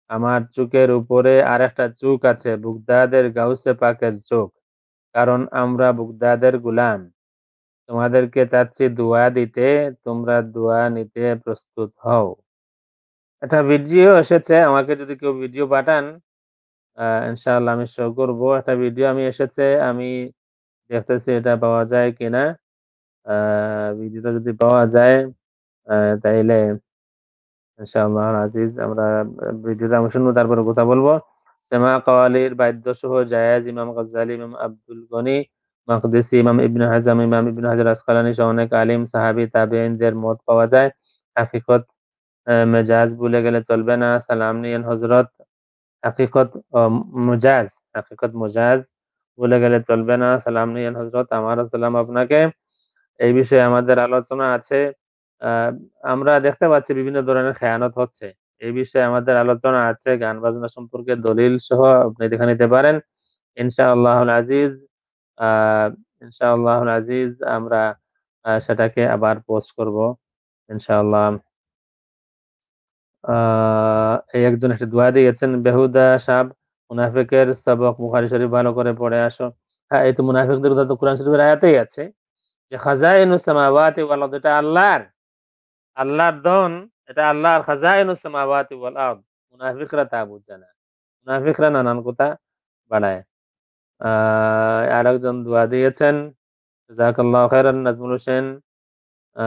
আমার চোখের উপরে আরেকটা চোখ আছে, বাগদাদের গাউসে পাকের চোখ। কারণ আমরা বাগদাদের গোলাম। তোমাদেরকে চাচ্ছি দোয়া দিতে, তোমরা দোয়া নিতে প্রস্তুত হও। একটা ভিডিও এসেছে, আমাকে যদি কেউ ভিডিও পাঠান আ ইনশাআল্লাহ আমি শো করব। একটা ভিডিও আমি এসেছে, আমি দেখতেছি এটা পাওয়া যায় কিনা। আ ভিডিওটা যদি পাওয়া যায় আ তাইলে ইনশাআল্লাহ আজিজ আমরা ভিডিওটা আমি শুনবো, তারপরে কথা বলবো। সেমা কাওয়ালির বাদ্যসহ জায়েজ ইমাম গাজ্জালী, ইমাম আব্দুল গনি মাকদিসি, ইমাম ইবনে হাজাম, ইমাম ইবনে হাজার আসকালানি সহ অনেক আলিম, সাহাবী, তাবেঈনদের মত পাওয়া যায়। হাকিকত আ মেজাজ ভুলে গেলে চলবে না। সালাম নিয়েন হযরত। হাকিকত অ মুজাজ, হাকিকত মুজাজ ভুলে গেলে চলবে না। সালাম নিয়েন হযরত। আমারও সালাম আপনাকে। এই বিষয়ে আমাদের আলোচনা আছে। আ আমরা দেখতে পাচ্ছি বিভিন্ন ধরনের খেয়ানত হচ্ছে। এই বিষয়ে আমাদের আলোচনা আছে। গান বাজনা সম্পর্কে দলিল সহ আপনি দেখে নিতে পারেন। ইনশাআল্লাহুল আজিজ আ ইনশাআল্লাহুল আজিজ আমরা আ সেটাকে আবার পোস্ট করব। ইনশাআল্লাহ। আ এই একজন একটা দোয়া দিয়েছেন, বেহুদা সাব মুনাফিকের সবক বুখারী শরীফ ভালো করে পড়ে আসো। হ্যাঁ, এই তো মুনাফিকদের কথা তো কোরআন শরীফের আয়াতেই আছে যে খাজাইনুস সামাওয়াতি ওয়াল আরদ, এটা আল্লাহর। আল্লাহর ধন, এটা আল্লাহর। খাজাইনুস সামাওয়াতি ওয়াল আরদ। মুনাফিকরা তা বুঝে না। মুনাফিকরা নানান কথা বাড়ায়। আ আরেকজন দোয়া দিয়েছেন, জাযাকাল্লাহু খাইরান নাজমুল হোসেন। আ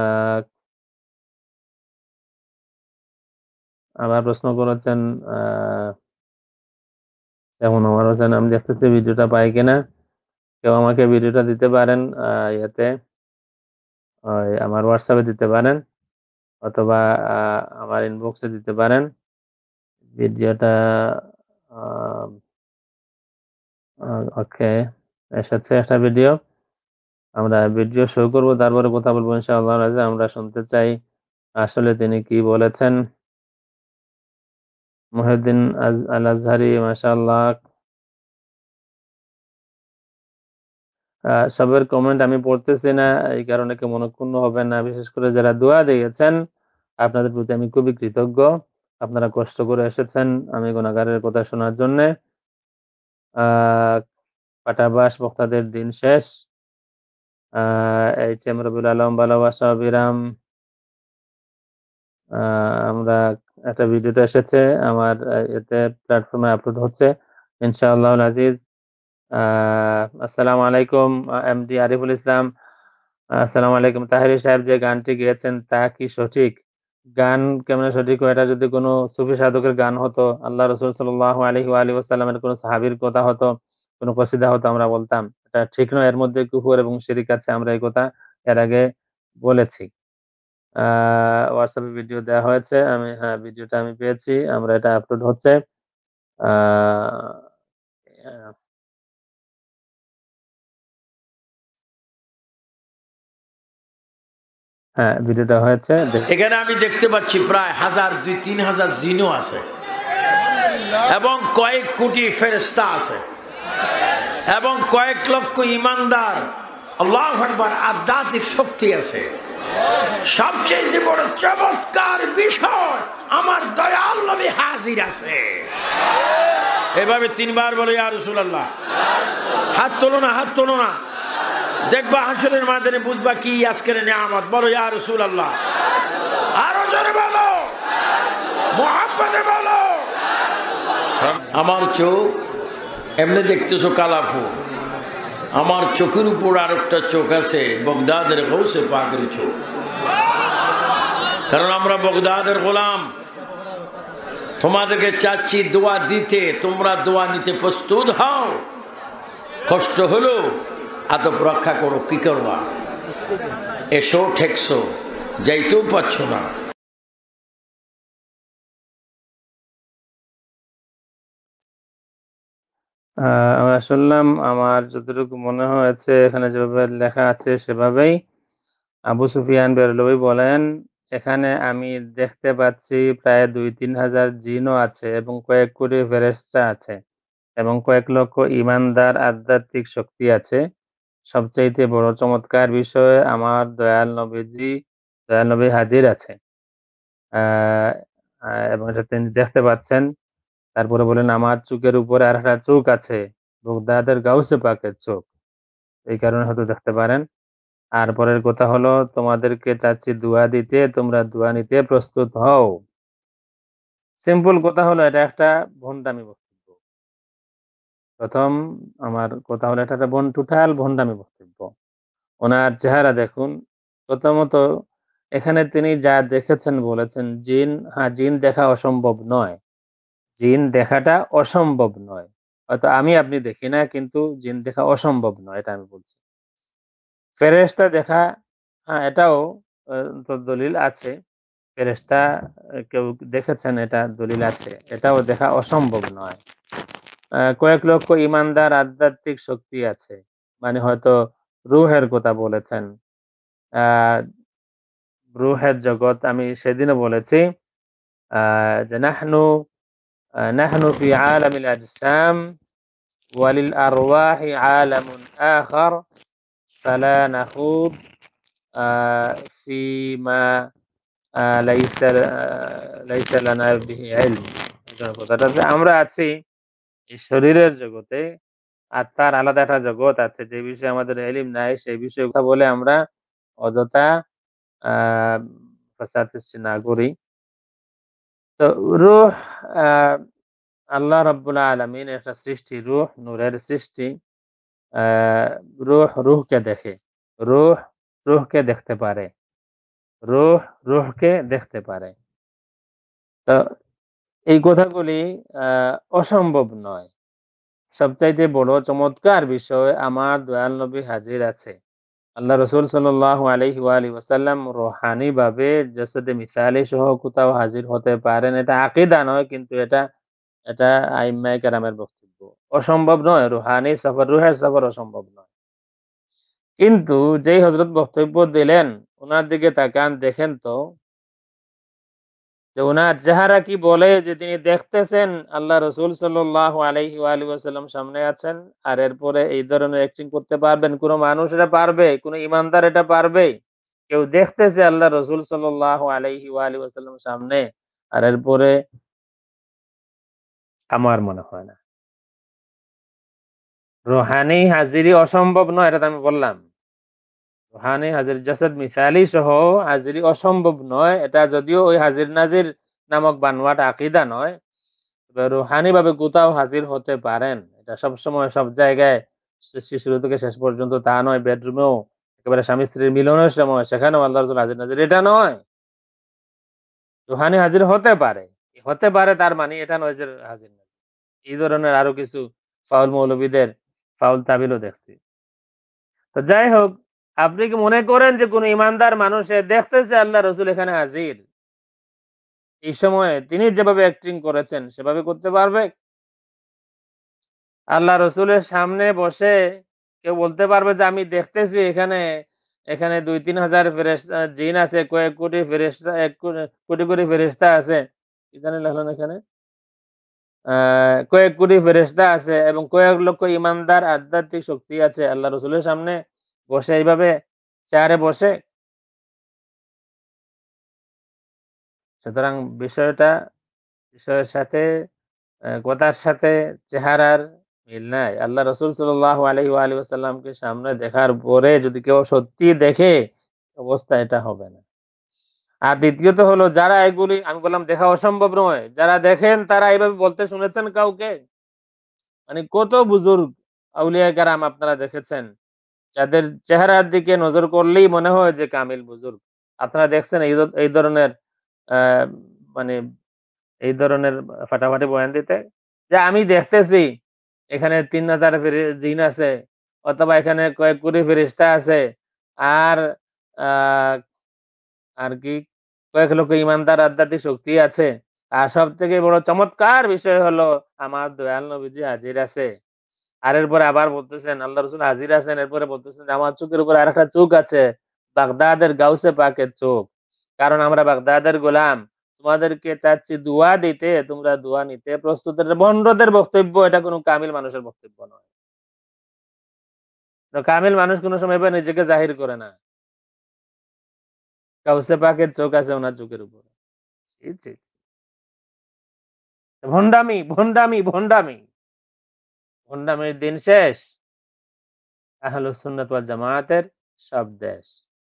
আবার প্রশ্ন করেছেন আ যেমন আমার হোসেন, আমি দেখতেছি ভিডিওটা পাই কিনা। কেউ আমাকে ভিডিওটা দিতে পারেন আ ইয়েতে ওই আমার WhatsApp এ দিতে পারেন অথবা আ আমার ইনবক্সে দিতে পারেন। ভিডিওটা আ আ ওকে, এসেছে একটা ভিডিও। আমরা ভিডিও শো করব, তারপরে কথা বলব ইনশাআল্লাহ। আমরা শুনতে চাই আসলে তিনি কি বলেছেন। মুহিউদ্দিন আজ আল আজহারি, মাশাআল্লাহ। আ সবার কমেন্ট আমি পড়তেছি না। এই কারণে কেউ মনঃক্ষুণ্ণ হবেন না। বিশেষ করে যারা দোয়া দিয়েছেন, আপনাদের প্রতি আমি খুবই কৃতজ্ঞ। আপনারা কষ্ট করে এসেছেন আমি গুনাহগারের কথা শোনার জন্যে। আ পাটাবাস বক্তাদের দিন শেষ। A H M Rabiul Alam, ভালোবাসা অবিরাম। আ আমরা একটা ভিডিওটা এসেছে আমার আ এতে প্ল্যাটফর্মে আপলোড হচ্ছে। ইনশাআল্লাহুল আজিজ। আ আসসালামু আলাইকুম আ এমডি আরিফুল ইসলাম। আসসালামু আলাইকুম। তাহেরি সাহেব যে গানটি গেয়েছেন তা কি সঠিক? গান কেমনে সঠিক হয়? এটা যদি কোন সুফি সাধকের গান হতো, আল্লাহ রাসূল সাল্লাল্লাহু আলাইহি ওয়া আলিহি ওয়াসাল্লামের কোন সাহাবীর কথা হতো, কোন কসিদা হতো, আমরা বলতাম। এটা ঠিক নয়। এর মধ্যে কুফর এবং শিরক আছে। আমরা এই কথা এর আগে বলেছি। আ WhatsApp এ ভিডিও দেয়া হয়েছে। আমি হ্যাঁ, ভিডিওটা আমি পেয়েছি। আমরা এটা আপলোড হচ্ছে। আ আ হ্যাঁ, ভিডিওটা হয়েছে। দেখ এখানে আমি দেখতে পাচ্ছি প্রায় হাজার দুই তিন হাজার জিনও আছে এবং কয়েক কোটি ফেরেশতা আছে এবং কয়েক লক্ষ ইমানদার, আল্লাহু আকবার, আধ্যাত্মিক শক্তি আছে। সবচেয়ে যে বড় চমৎকার বিষয়, আমার দয়াল নবী হাজির আছে। এভাবে তিনবার বলে ইয়া রাসূলুল্লাহ। হাত তোলো না, হাত তোলো না। দেখবা হাসরের ময়দানে বুঝবা কি আজকের নিয়ামত। বলো ইয়া রাসূলুল্লাহ। আরো জোরে বলো, মুহাম্মদে বলো। আমার চোখ এমনি দেখতেছো কালাফু, আমার চোখের উপর আরেকটা চোখ আছে বগদাদের গৌসে পাকের চোখ। কারণ আমরা বগদাদের গোলাম। তোমাদেরকে চাচ্ছি দোয়া দিতে, তোমরা দোয়া নিতে প্রস্তুত হও। কষ্ট হলো আদব রক্ষা করো, কি করবা? এসো ঠেকছো, যাইতেও পারছ না। আ আমরা শুনলাম, আমার যতটুকু মনে হয়েছে এখানে যেভাবে লেখা আছে সেভাবেই। আবু সুফিয়ান বেরলভী বলেন, এখানে আমি দেখতে পাচ্ছি প্রায় দুই তিন হাজার জিনও আছে এবং কয়েক কোটি ফেরেশতা আছে এবং কয়েক লক্ষ ঈমানদার আধ্যাত্মিক শক্তি আছে। সবচাইতে বড় চমৎকার বিষয়, আমার দয়াল নবীজি দয়াল নবী হাজির আছে। আ আ এবং এটা তিনি দেখতে পাচ্ছেন। তারপরে বলেন আমার চোখের উপরে আর একটা চোখ আছে, বাগদাদের গাউসে পাকের চোখ। এই কারণে হয়তো দেখতে পারেন। আর পরের কথা হলো তোমাদেরকে চাচ্ছি দোয়া দিতে, তোমরা দোয়া নিতে প্রস্তুত হও। সিম্পল কথা হলো এটা একটা ভন্ডামি বক্তব্য। প্রথম আমার কথা হলো এটা একটা বন টোটাল ভন্ডামি বক্তব্য। ওনার চেহারা দেখুন। প্রথমত এখানে তিনি যা দেখেছেন বলেছেন জিন, হ্যাঁ, জিন দেখা অসম্ভব নয়। জিন দেখাটা অসম্ভব নয়। হয়তো আমি আপনি দেখি না কিন্তু জিন দেখা অসম্ভব নয় এটা আমি বলছি। ফেরেশতা দেখা, হ্যাঁ, এটাও আ তো দলিল আছে। ফেরেশতা আ কেউ দেখেছেন এটা দলিল আছে। এটাও দেখা অসম্ভব নয়। আ কয়েক লক্ষ ঈমানদার আধ্যাত্মিক শক্তি আছে। মানে হয়তো রূহের কথা বলেছেন। আ রূহের জগৎ আমি সেদিনও বলেছি আ যে নাহনু আ নাহনু ফি আলামিল আজসাম ওয়ালিল আরওয়াহি আলামুন আখার ফালা নাখুদ আ ফিমা আ লাইসা আ লাইসা লানা বিহি ইলম। কথাটা যে আমরা আছি এই শরীরের জগতে, আত্মার আলাদা একটা জগৎ আছে যে বিষয়ে আমাদের ইলম নাই, সেই বিষয়ে কথা বলে আমরা অযথা আ ফাসাদ সৃষ্টি না করি। তো রূহ আ আল্লাহ রাব্বুল আলামিন একটা সৃষ্টি, রূহ নূরের সৃষ্টি। আ রূহ রূহকে দেখে। রূহ রূহকে দেখতে পারে। রূহ রূহকে দেখতে পারে। তো এই কথাগুলি আ অসম্ভব নয়। সবচাইতে বড় চমৎকার বিষয় আমার দয়াল নবী হাজির আছে। আল্লাহ রাসূল সাল্লাল্লাহু আলাইহি ওয়া আলিহি ওয়াসাল্লাম রুহানিভাবে জাসাদে মিসালি সহ কোথাও হাজির হতে পারেন। এটা আকীদা নয় কিন্তু এটা এটা আইম্মায়ে কেরামের বক্তব্য। অসম্ভব নয়, রুহানি সফর, রুহের সফর অসম্ভব নয়। কিন্তু যেই হযরত বক্তব্য দিলেন, উনার দিকে তাকান দেখেন তো যে উনার চেহারা কি বলে যে তিনি দেখতেছেন আল্লাহ রাসূল সাল্লাল্লাহু আলাইহি ওয়া আলিহি ওয়াসাল্লাম সামনে আছেন। আর এরপরে এই ধরনের অ্যাক্টিং করতে পারবেন? কোন মানুষ এটা পারবে? কোন ঈমানদার এটা পারবে? কেউ দেখতেছে আল্লাহ রাসূল সাল্লাল্লাহু আলাইহি ওয়া আলিহি ওয়াসাল্লাম সামনে, আর এরপরে আমার মনে হয় না। রুহানি হাজিরি অসম্ভব নয়, এটা তো আমি বললাম। রুহানি হাজির জাসাদ মিসালি সহ হাজিরি অসম্ভব নয়। এটা যদিও ওই হাজির নাজির নামক বানোয়াট আকীদা নয়। তবে রুহানিভাবে কোথাও হাজির হতে পারেন। এটা সবসময় সব জায়গায় সৃষ্টি শুরু থেকে শেষ পর্যন্ত তা নয়। বেডরুমেও একেবারে স্বামী-স্ত্রীর মিলনের সময় সেখানেও আল্লাহ রাসূল হাজির নাজির, এটা নয়। রুহানি হাজির হতে পারে। হতে পারে তার মানে এটা নয় যে হাজির নাজির। এই ধরনের আরো কিছু ফাউল মৌলবীদের ফাউল তাবিলও দেখছি। তো যাই হোক, আপনি কি মনে করেন যে কোন ঈমানদার মানুষে দেখতেছে আল্লাহ রাসূল এখানে হাজির? এই সময়ে তিনি যেভাবে অ্যাক্টিং করেছেন সেভাবে করতে পারবে? আল্লাহ রসুলের সামনে বসে কেউ বলতে পারবে যে আমি দেখতেছি এখানে এখানে দুই তিন হাজার ফেরেশতা জিন আছে, কয়েক কোটি ফেরেশতা, এক কোটি কোটি কোটি ফেরেশতা আছে। কি জানি লিখলেন এখানে? আ কয়েক কোটি ফেরেশতা আছে এবং কয়েক লক্ষ ঈমানদার আধ্যাত্মিক শক্তি আছে। আল্লাহ রসুলের সামনে বসে এইভাবে চেয়ারে বসে। সুতরাং বিষয়টা বিষয়ের সাথে আ কথার সাথে চেহারার মিল নাই। আল্লাহ রাসূল সাল্লাল্লাহু আলাইহি ওয়া আলিহি ওয়াসাল্লামকে সামনে দেখার পরে যদি কেউ সত্যি দেখে, অবস্থা এটা হবে না। আর দ্বিতীয়ত হলো যারা এগুলি আমি বললাম দেখা অসম্ভব নয়। যারা দেখেন তারা এভাবে বলতে শুনেছেন কাউকে? মানে কত বুজুর্গ আউলিয়া কেরাম আপনারা দেখেছেন, যাদের চেহারার দিকে নজর করলেই মনে হয় যে কামিল বুজুর্গ। আপনারা দেখছেন এই ধ এই ধরনের আ মানে এই ধরনের ফাটাফাটি বয়ান দিতে? যে আমি দেখতেছি এখানে তিন হাজার ফেরে জিন আছে অথবা এখানে কয়েক কোটি ফেরেশতা আছে। আর আ আর কি কয়েক লক্ষ ঈমানদার আধ্যাত্মিক শক্তি আছে। আর সবথেকে বড় চমৎকার বিষয় হলো আমার দয়াল নবীজি হাজির আছে। আর এরপরে আবার বলতেছেন আল্লাহ রাসূল হাজির আছেন। এরপরে বলতেছেন যে আমার চোখের উপরে আরেকটা চোখ আছে। বাগদাদের গাউসে পাকের চোখ। কারণ আমরা বাগদাদের গোলাম। তোমাদেরকে চাচ্ছি দুআ দিতে, তোমরা দুআ নিতে প্রস্তুত। এটা ভন্ডদের বক্তব্য, এটা কোন কামিল মানুষের বক্তব্য নয়। তো কামিল মানুষ কোন সময় এভাবে নিজেকে জাহির করে না। গাউসে পাকের চোখ আছে উনার চোখের উপরে। ছি, ছি। ভণ্ডামি, ভণ্ডামি, ভণ্ডামি। ভণ্ডামির দিন শেষ। আহলুস সুন্নাত ওয়াল জামায়াতের সব দেশ।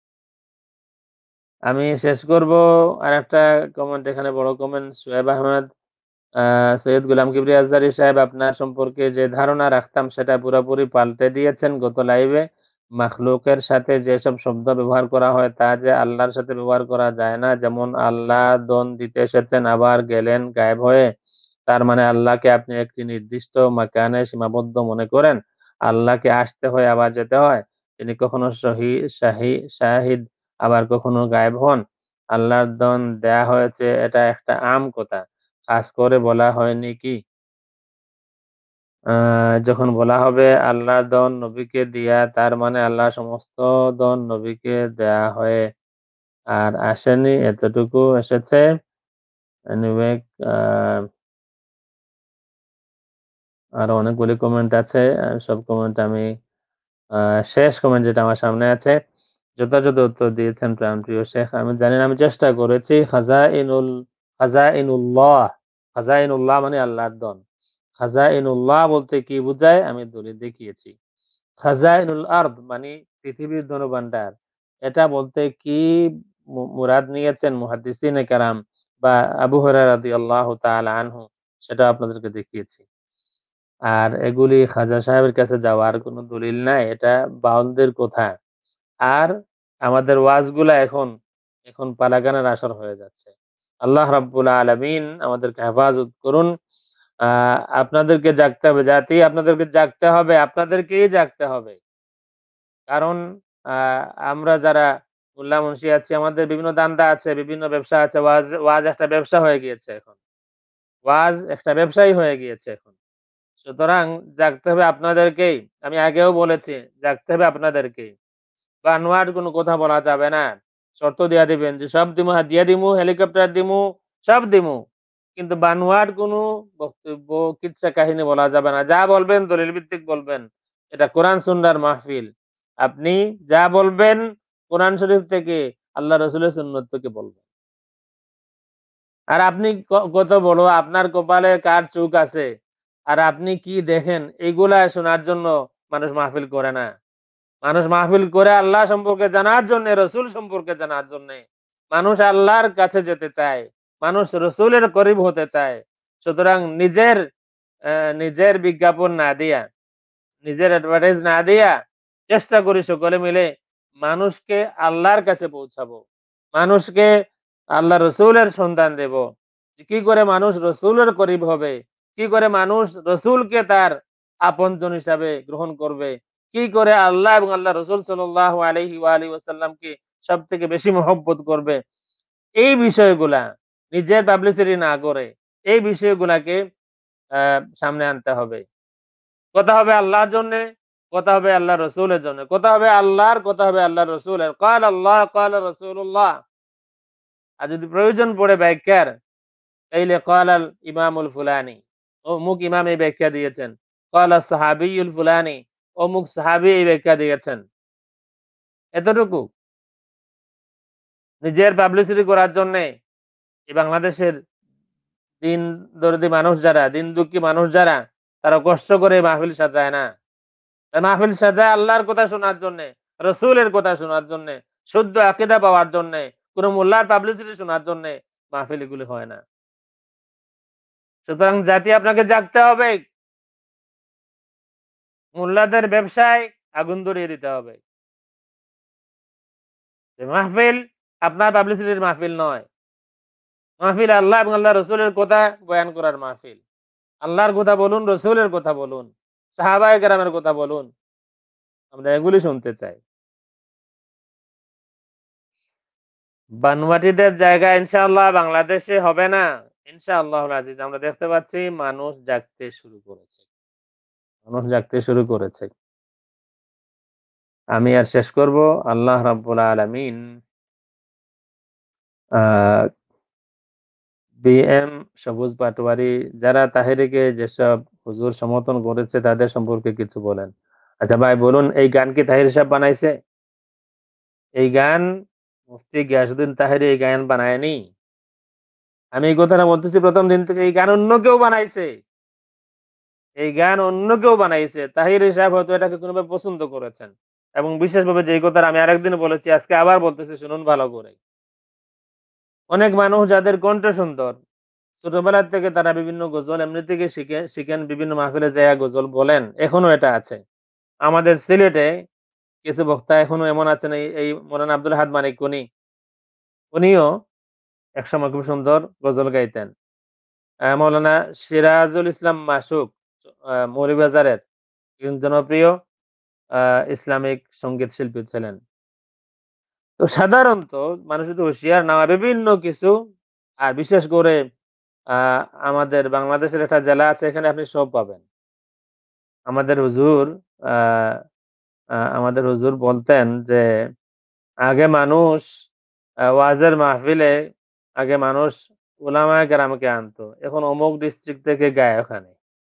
আমি শেষ করব আরেকটা কমেন্ট, এখানে বড় কমেন্ট সোহেব আহমেদ, আ সৈয়দ গোলাম কিবরিয়া আজহারী সাহেব, আপনার সম্পর্কে যে ধারণা রাখতাম সেটা পুরোপুরি পাল্টে দিয়েছেন গত লাইভে। মাখলুকের সাথে যেসব শব্দ ব্যবহার করা হয় তা যে আল্লাহর সাথে ব্যবহার করা যায় না। যেমন আল্লাহ দন দিতে এসেছেন আবার গেলেন গায়েব হয়ে। তার মানে আল্লাহকে আপনি একটি নির্দিষ্ট মাকানে সীমাবদ্ধ মনে করেন। আল্লাহকে আসতে হয় আবার যেতে হয়। তিনি কখনো সহি শাহি শাহিদ আবার কখনো গায়েব হন। আল্লাহর দন দেয়া হয়েছে এটা একটা আম কথা। খাস করে বলা হয়নি কি? আ যখন বলা হবে আল্লাহর দন নবীকে দিয়া, তার মানে আল্লাহ সমস্ত দন নবীকে দেয়া হয়ে আর আসেনি, এতটুকু এসেছে। এনিওয়ে, আ আরো অনেকগুলি কমেন্ট আছে। আ সব কমেন্ট আমি আ শেষ কমেন্ট যেটা আমার সামনে আছে, যথাযথ উত্তর দিয়েছেন প্রাণপ্রিয় শেখ। আমি জানি না, আমি চেষ্টা করেছি। খাজাইনুল খাজাইনুল্লাহ, খাজাইনুল্লাহ মানে আল্লাহর দন। খাজাইনুল্লাহ বলতে কি বোঝায় আমি দলিল দেখিয়েছি। খাজাইনুল আরদ মানে পৃথিবীর ধনভাণ্ডার। এটা বলতে কি মু মুরাদ নিয়েছেন মুহাদ্দিসিনে কেরাম বা আবু হুরায়রা রাদিয়াল্লাহু তাআলা আনহু, সেটা আপনাদেরকে দেখিয়েছি। আর এগুলি খাজা সাহেবের কাছে যাওয়ার কোনো দলিল নাই। এটা বাউলদের কথা। আর আমাদের ওয়াজগুলা এখন, এখন পালাগানের আসর হয়ে যাচ্ছে। আল্লাহ রাব্বুল আলামিন আমাদেরকে হেফাজত করুন। আ আপনাদেরকে জাগতে হবে। জাতি আপনাদেরকে জাগতে হবে, আপনাদেরকেই জাগতে হবে। কারণ আ আমরা যারা মোল্লা মুন্সি আছি, আমাদের বিভিন্ন দান্দা আছে, বিভিন্ন ব্যবসা আছে। ওয়াজ ওয়াজ একটা ব্যবসা হয়ে গিয়েছে এখন। ওয়াজ একটা ব্যবসাই হয়ে গিয়েছে এখন। সুতরাং জাগতে হবে আপনাদেরকেই। আমি আগেও বলেছি, জাগতে হবে আপনাদেরকেই। বানোয়াট কোনো কথা বলা যাবে না। শর্ত দিয়া দিবেন যে সব দিমু, হাদিয়া দিমু, হেলিকপ্টার দিমু, সব দিমু। কিন্তু বানোয়াট কোনো বক্তব্য, কিচ্ছা কাহিনী বলা যাবে না। যা বলবেন দলিল ভিত্তিক বলবেন। এটা কোরআন সুন্নাহর মাহফিল। আপনি যা বলবেন কোরআন শরীফ থেকে, আল্লাহ রাসূলের সুন্নত থেকে বলবেন। আর আপনি ক কত বড়, আপনার কপালে কার চোখ আছে, আর আপনি কি দেখেন, এগুলা শোনার জন্য মানুষ মাহফিল করে না। মানুষ মাহফিল করে আল্লাহ সম্পর্কে জানার জন্যে, রসুল সম্পর্কে জানার জন্যে। মানুষ আল্লাহর কাছে যেতে চায়। মানুষ রসুলের করিব হতে চায়। সুতরাং নিজের অ্যা নিজের বিজ্ঞাপন না দিয়া, নিজের অ্যাডভার্টাইজ না দিয়া চেষ্টা করি সকলে মিলে মানুষকে আল্লাহর কাছে পৌঁছাবো। মানুষকে আল্লাহ রসুলের সন্ধান দেব। কি করে মানুষ রসুলের করিব হবে, কি করে মানুষ রসুলকে তার আপনজন হিসাবে গ্রহণ করবে, কি করে আল্লাহ এবং আল্লাহ রসুল সাল্লাল্লাহু আলাইহি ওয়া আলিহি ওয়াসাল্লামকে সবথেকে বেশি মহব্বত করবে। এই বিষয়গুলা নিজের পাবলিসিটি না করে এই বিষয়গুলাকে আ সামনে আনতে হবে। কথা হবে আল্লাহর জন্যে, কথা হবে আল্লাহ রসুলের জন্য, কথা হবে আল্লাহর, কথা হবে আল্লাহ রসুলের। ক্বাল আল্লাহ ক্বাল রাসূলুল্লাহ। আর যদি প্রয়োজন পড়ে ব্যাখ্যার, তাইলে ক্বাল আল ইমামুল ফুলানি, অমুক ইমাম এই ব্যাখ্যা দিয়েছেন। ক্বাল আস সাহাবিয়ুল ফুলানি, অমুক সাহাবী এই ব্যাখ্যা দিয়েছেন। এতটুকু। নিজের পাবলিসিটি করার জন্যে এই বাংলাদেশের দিন দরদি মানুষ যারা, দিন দুঃখী মানুষ যারা, তারা কষ্ট করে মাহফিল সাজায় না। মাহফিল সাজায় আল্লাহর কথা শোনার জন্যে, রসুলের কথা শোনার জন্যে, শুদ্ধ আকীদা পাওয়ার জন্যে, কোন মোল্লার পাবলিসিটি শোনার জন্যে মাহফিল এগুলি হয় না। সুতরাং জাতি আপনাকে জাগতে হবে। মোল্লাদের ব্যবসায় আগুন ধরিয়ে দিতে হবে। যে মাহফিল আপনার পাবলিসিটির মাহফিল নয়। মাহফিল আল্লাহ এবং আল্লাহ রসুলের কথা বয়ান করার মাহফিল। আল্লাহর কথা বলুন, রসুলের কথা বলুন, সাহাবায়ে কেরামের কথা বলুন। আমরা এগুলি শুনতে চাই। বানওয়াটিদের জায়গা ইনশাআল্লাহ বাংলাদেশে হবে না। ইনশাআল্লাহুল আজিজ আমরা দেখতে পাচ্ছি মানুষ জাগতে শুরু করেছে। মানুষ জাগতে শুরু করেছে। আমি আর শেষ করব। আল্লাহ রাব্বুল আলামিন আ বিএম সবুজ পাটোয়ারি যারা তাহেরিকে যেসব হুজুর সমর্থন করেছে তাদের সম্পর্কে কিছু বলেন। আচ্ছা ভাই বলুন, এই গান কি তাহের সাহেব বানাইছে? এই গান মুফতি গিয়াসউদ্দিন তাহেরি এই গান বানায়নি। আমি এই কথাটা বলতেছি প্রথম দিন থেকে। এই গান অন্য কেউ বানাইছে। এই গান অন্য কেউ বানাইছে। তাহির সাহেব হয়তো এটাকে কোনোভাবে পছন্দ করেছেন। এবং বিশেষভাবে যেই কথাটা আমি আরেকদিন বলেছি, আজকে আবার বলতেছি, শুনুন ভালো করে। অনেক মানুষ যাদের কণ্ঠ সুন্দর, ছোটবেলা থেকে তারা বিভিন্ন গজল এমনি থেকে শিখে শিখেন, বিভিন্ন মাহফিলে যাইয়া গজল বলেন। এখনো এটা আছে। আমাদের সিলেটে কিছু বক্তা এখনো এমন আছেন, এই এই মৌলানা আব্দুল আহাদ মানিক উনি, উনিও একসময় খুব সুন্দর গজল গাইতেন। আ মৌলানা সিরাজুল ইসলাম মাসুক আ মৌলভীবাজারের একজন জনপ্রিয় আ ইসলামিক সঙ্গীত শিল্পী ছিলেন। তো সাধারণত মানুষ যদি হুঁশিয়ার না হয় বিভিন্ন কিছু, আর বিশেষ করে আ আমাদের বাংলাদেশের একটা জেলা আছে, এখানে আপনি সব পাবেন। আমাদের হুজুর আ আ আমাদের হুজুর বলতেন যে, আগে মানুষ আ ওয়াজের মাহফিলে আগে মানুষ উলামায়ে কেরামকে আনতো। এখন অমুক ডিস্ট্রিক্ট থেকে গায়ক আনে।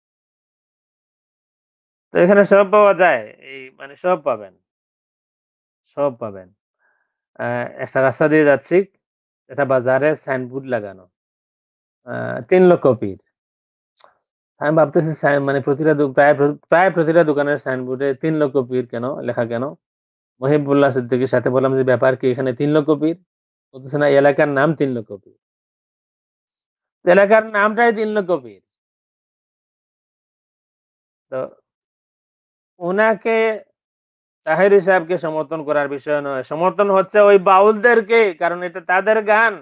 তো এখানে সব পাওয়া যায়। এই মানে সব পাবেন, সব পাবেন। আ একটা রাস্তা দিয়ে যাচ্ছি, একটা বাজারে সাইনবোর্ড লাগানো। আ তিন লক্ষ পীর। আমি ভাবতেছি সাই মানে প্রতিটা দো প্রায় প্র প্রায় প্রতিটা দোকানের সাইনবোর্ডে তিন লক্ষ পীর কেন? লেখা কেন? মহিবুল্লাহ সিদ্দিকীর সাথে বললাম যে, "ব্যাপার কি? এখানে তিন লক্ষ পীর?" বলতেছে, "না, এলাকার নাম তিন লক্ষ পীর।" এলাকার নামটাই তিন লক্ষ পীর। তো উনাকে, তাহেরি সাহেবকে সমর্থন করার বিষয় নয়। সমর্থন হচ্ছে ওই বাউলদেরকে। কারণ এটা তাদের গান।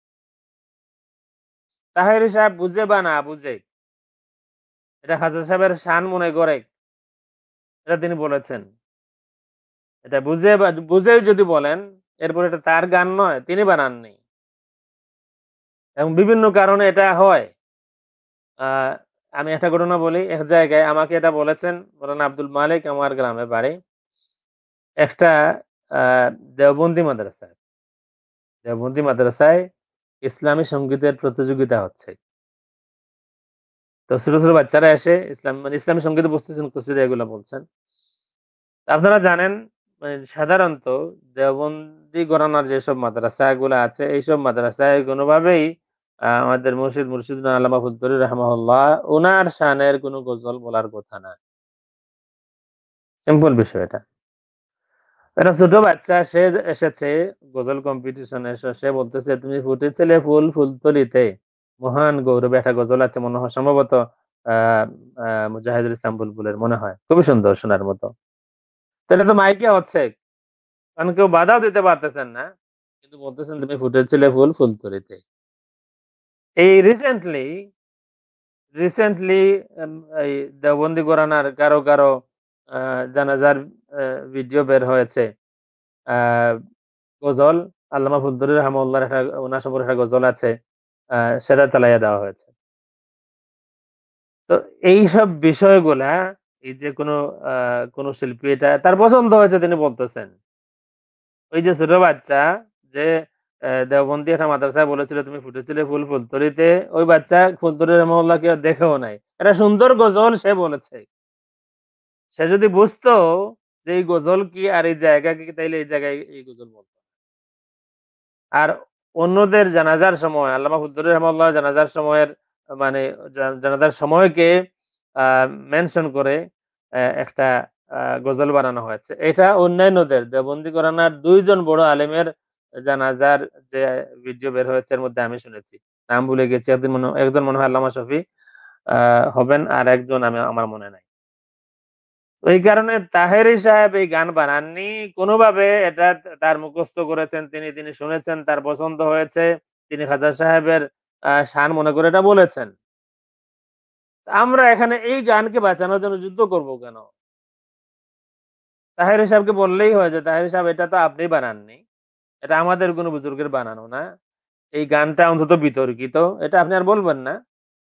তাহেরি সাহেব বুঝে বা না বুঝে, এটা খাজা সাহেবের শান মনে করে এটা তিনি বলেছেন। এটা বুঝে বা বুঝেই যদি বলেন, এরপর এটা তার গান নয়, তিনি বানাননি। এবং বিভিন্ন কারণে এটা হয়। আ আমি একটা ঘটনা বলি। এক জায়গায় আমাকে এটা বলেছেন মৌলানা আব্দুল মালিক, আমার গ্রামে বাড়ি। একটা আ দেওবন্দি মাদ্রাসায়, দেওবন্দি মাদ্রাসায় ইসলামী সংগীতের প্রতিযোগিতা হচ্ছে। তো ছোট, ছোট বাচ্চারা এসে ইসলাম মানে ইসলামী সংগীতে বসতেছেন, কসিদা এগুলা বলছেন। আপনারা জানেন, মানে সাধারণত দেওবন্দি ঘরানার যেসব মাদ্রাসাগুলা আছে, এইসব মাদ্রাসায় কোনোভাবেই আ আমাদের মুর্শিদ মুর্শিদুনা আল্লামা ফুলতুরী রাহিমাহুল্লাহ উনার শানের কোনো গজল বলার কথা না। সিম্পল বিষয় এটা। একটা ছোট বাচ্চা সে এসেছে গজল কম্পিটিশনে, এসে সে বলতেছে, "তুমি ফুটেছিলে ফুল ফুলতলিতে, মহান গৌরবে" একটা গজল আছে মনে হয় সম্ভবত আ আ মুজাহিদুল ইসলাম বুলবুলের মনে হয়। খুবই সুন্দর শোনার মতো। তো এটা তো মাইকে হচ্ছে। কারণ কেউ বাধাও দিতে পারতেছেন না। কিন্তু বলতেছেন, "তুমি ফুটেছিলে ফুল ফুলতলিতে।" এই রিসেন্টলি, রিসেন্টলি এম এই দেওবন্দি ঘরানার কারো, কারো আ জানাজার আ ভিডিও বের হয়েছে। আ গজল আল্লামা ফুলতুরী রাহিমাহুল্লাহর একটা উনার সম্পর্কে একটা গজল আছে। আ সেটা চালাইয়া দেওয়া হয়েছে। তো এইসব বিষয়গুলা, এই যে কোন আ কোন শিল্পী এটা তার পছন্দ হয়েছে তিনি বলতেছেন। ওই যে ছোট বাচ্চা যে অ্যা দেওবন্দি একটা মাদ্রাসায় বলেছিল, "তুমি ফুটেছিলে ফুল ফুলতলিতে", ওই বাচ্চা ফুলতুরী রহিমাহুল্লাহকে দেখেও নাই। এটা সুন্দর গজল সে বলেছে। সে যদি বুঝতো যে এই গজল কি আর এই জায়গা কি, তাইলে এই জায়গায় এই গজল বলত। আর অন্যদের জানাজার সময় আল্লামা ফুলতুরী রহিমাহুল্লাহর জানাজার সময়ের মানে জা জানাজার সময়কে আ মেনশন করে অ্যা একটা আ গজল বানানো হয়েছে। এটা অন্যান্যদের দেওবন্দি ঘরানার দুই জন বড় আলেমের জানাজার যে ভিডিও বের হয়েছে এর মধ্যে আমি শুনেছি। নাম ভুলে গেছি। একজন মনে একজন মনে হয় আল্লামা শফি আ হবেন, আর একজন আমি আমার মনে নাই। তো এই কারণে তাহেরি সাহেব এই গান বানাননি। কোনভাবে এটা তার মুখস্থ করেছেন তিনি, তিনি শুনেছেন, তার পছন্দ হয়েছে। তিনি খাজা সাহেবের আ শান মনে করে এটা বলেছেন। আমরা এখানে এই গানকে বাঁচানোর জন্য যুদ্ধ করব কেন? তাহেরি সাহেবকে বললেই হয় যে, "তাহেরি সাহেব, এটা তো আপনি বানাননি। এটা আমাদের কোন বুজুর্গের বানানো না। এই গানটা অন্তত বিতর্কিত। এটা আপনি আর বলবেন না।"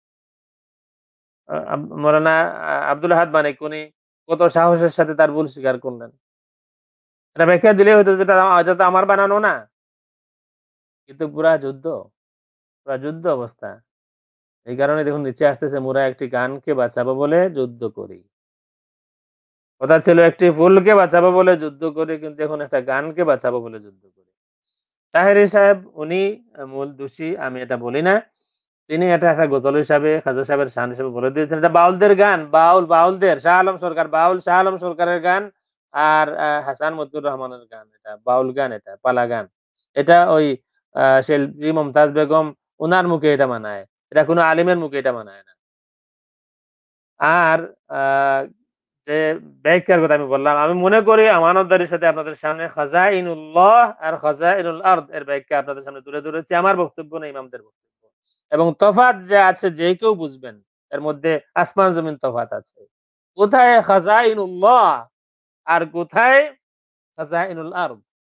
আ আব মাওলানা আ আব্দুল আহাদ মানিক উনি কত সাহসের সাথে তার ভুল স্বীকার করলেন। এটা ব্যাখ্যা দিলেই হইতো যে, "এটা আ এটা তো আমার বানানো না।" কিন্তু পুরা যুদ্ধ, পুরা যুদ্ধ অবস্থা। এই কারণে দেখুন নিচে আসতেছে, "মোরা একটি গানকে বাঁচাবো বলে যুদ্ধ করি।" কথা ছিল একটি ফুলকে বাঁচাবো বলে যুদ্ধ করি, কিন্তু এখন একটা গানকে বাঁচাবো বলে যুদ্ধ করি। তাহেরি সাহেব উনি আ মূল দোষী, আমি এটা বলি না। তিনি এটা একটা গজল হিসাবে খাজা সাহেবের শান হিসেবে বলে দিয়েছেন। এটা বাউলদের গান, বাউল বাউলদের শাহ আলম সরকার, বাউল শাহ আলম সরকারের গান আর আহ, হাসান মতিউর রহমানের গান। এটা বাউল গান, এটা পালা গান। এটা ওই আহ শিল্পী মমতাজ বেগম ওনার মুখে এটা মানায়, এটা কোনো আলিমের মুখে এটা মানায় না। আর আহ যে ব্যাখ্যার কথা আমি বললাম, আমি মনে করি আমানতদারির সাথে আপনাদের সামনে খাজাইনুল্লাহ আর খাজাইনুল আরদ এর ব্যাখ্যা আপনাদের সামনে তুলে ধরেছি। আমার বক্তব্য না, ইমামদের বক্তব্য। এবং তফাৎ যে আছে যে কেউ বুঝবেন, এর মধ্যে আসমান জমিন তফাৎ আছে। কোথায় খাজাইনুল্লাহ আর কোথায় খাজাইনুল আরদ,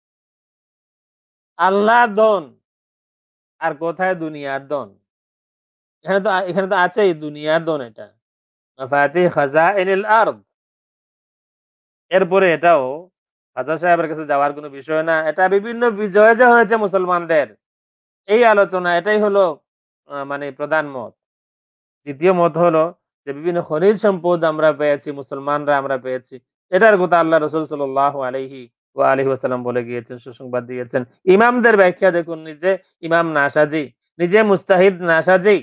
আল্লাহ দন আর কোথায় দুনিয়ার দন। এখানে তো এখানে তো আছেই দুনিয়ার দন, এটা মাফাতিহ খাজাইনুল আরদ। এরপরে এটাও খাজা সাহেবের কাছে যাওয়ার কোনো বিষয় না। এটা বিভিন্ন বিজয় যে হয়েছে মুসলমানদের, এই আলোচনা, এটাই হলো আহ, মানে প্রধান মত। দ্বিতীয় মত হলো যে বিভিন্ন খনিজ সম্পদ আমরা পেয়েছি, মুসলমানরা আমরা পেয়েছি, এটার কথা আল্লাহ রসুল সাল্লাল্লাহু আলাইহি ওয়া আলিহি ওয়াসাল্লাম বলে গিয়েছেন, সুসংবাদ দিয়েছেন। ইমামদের ব্যাখ্যা দেখুন, নিজে ইমাম নাসাজি, নিজে মুস্তাহিদ নাসাজি,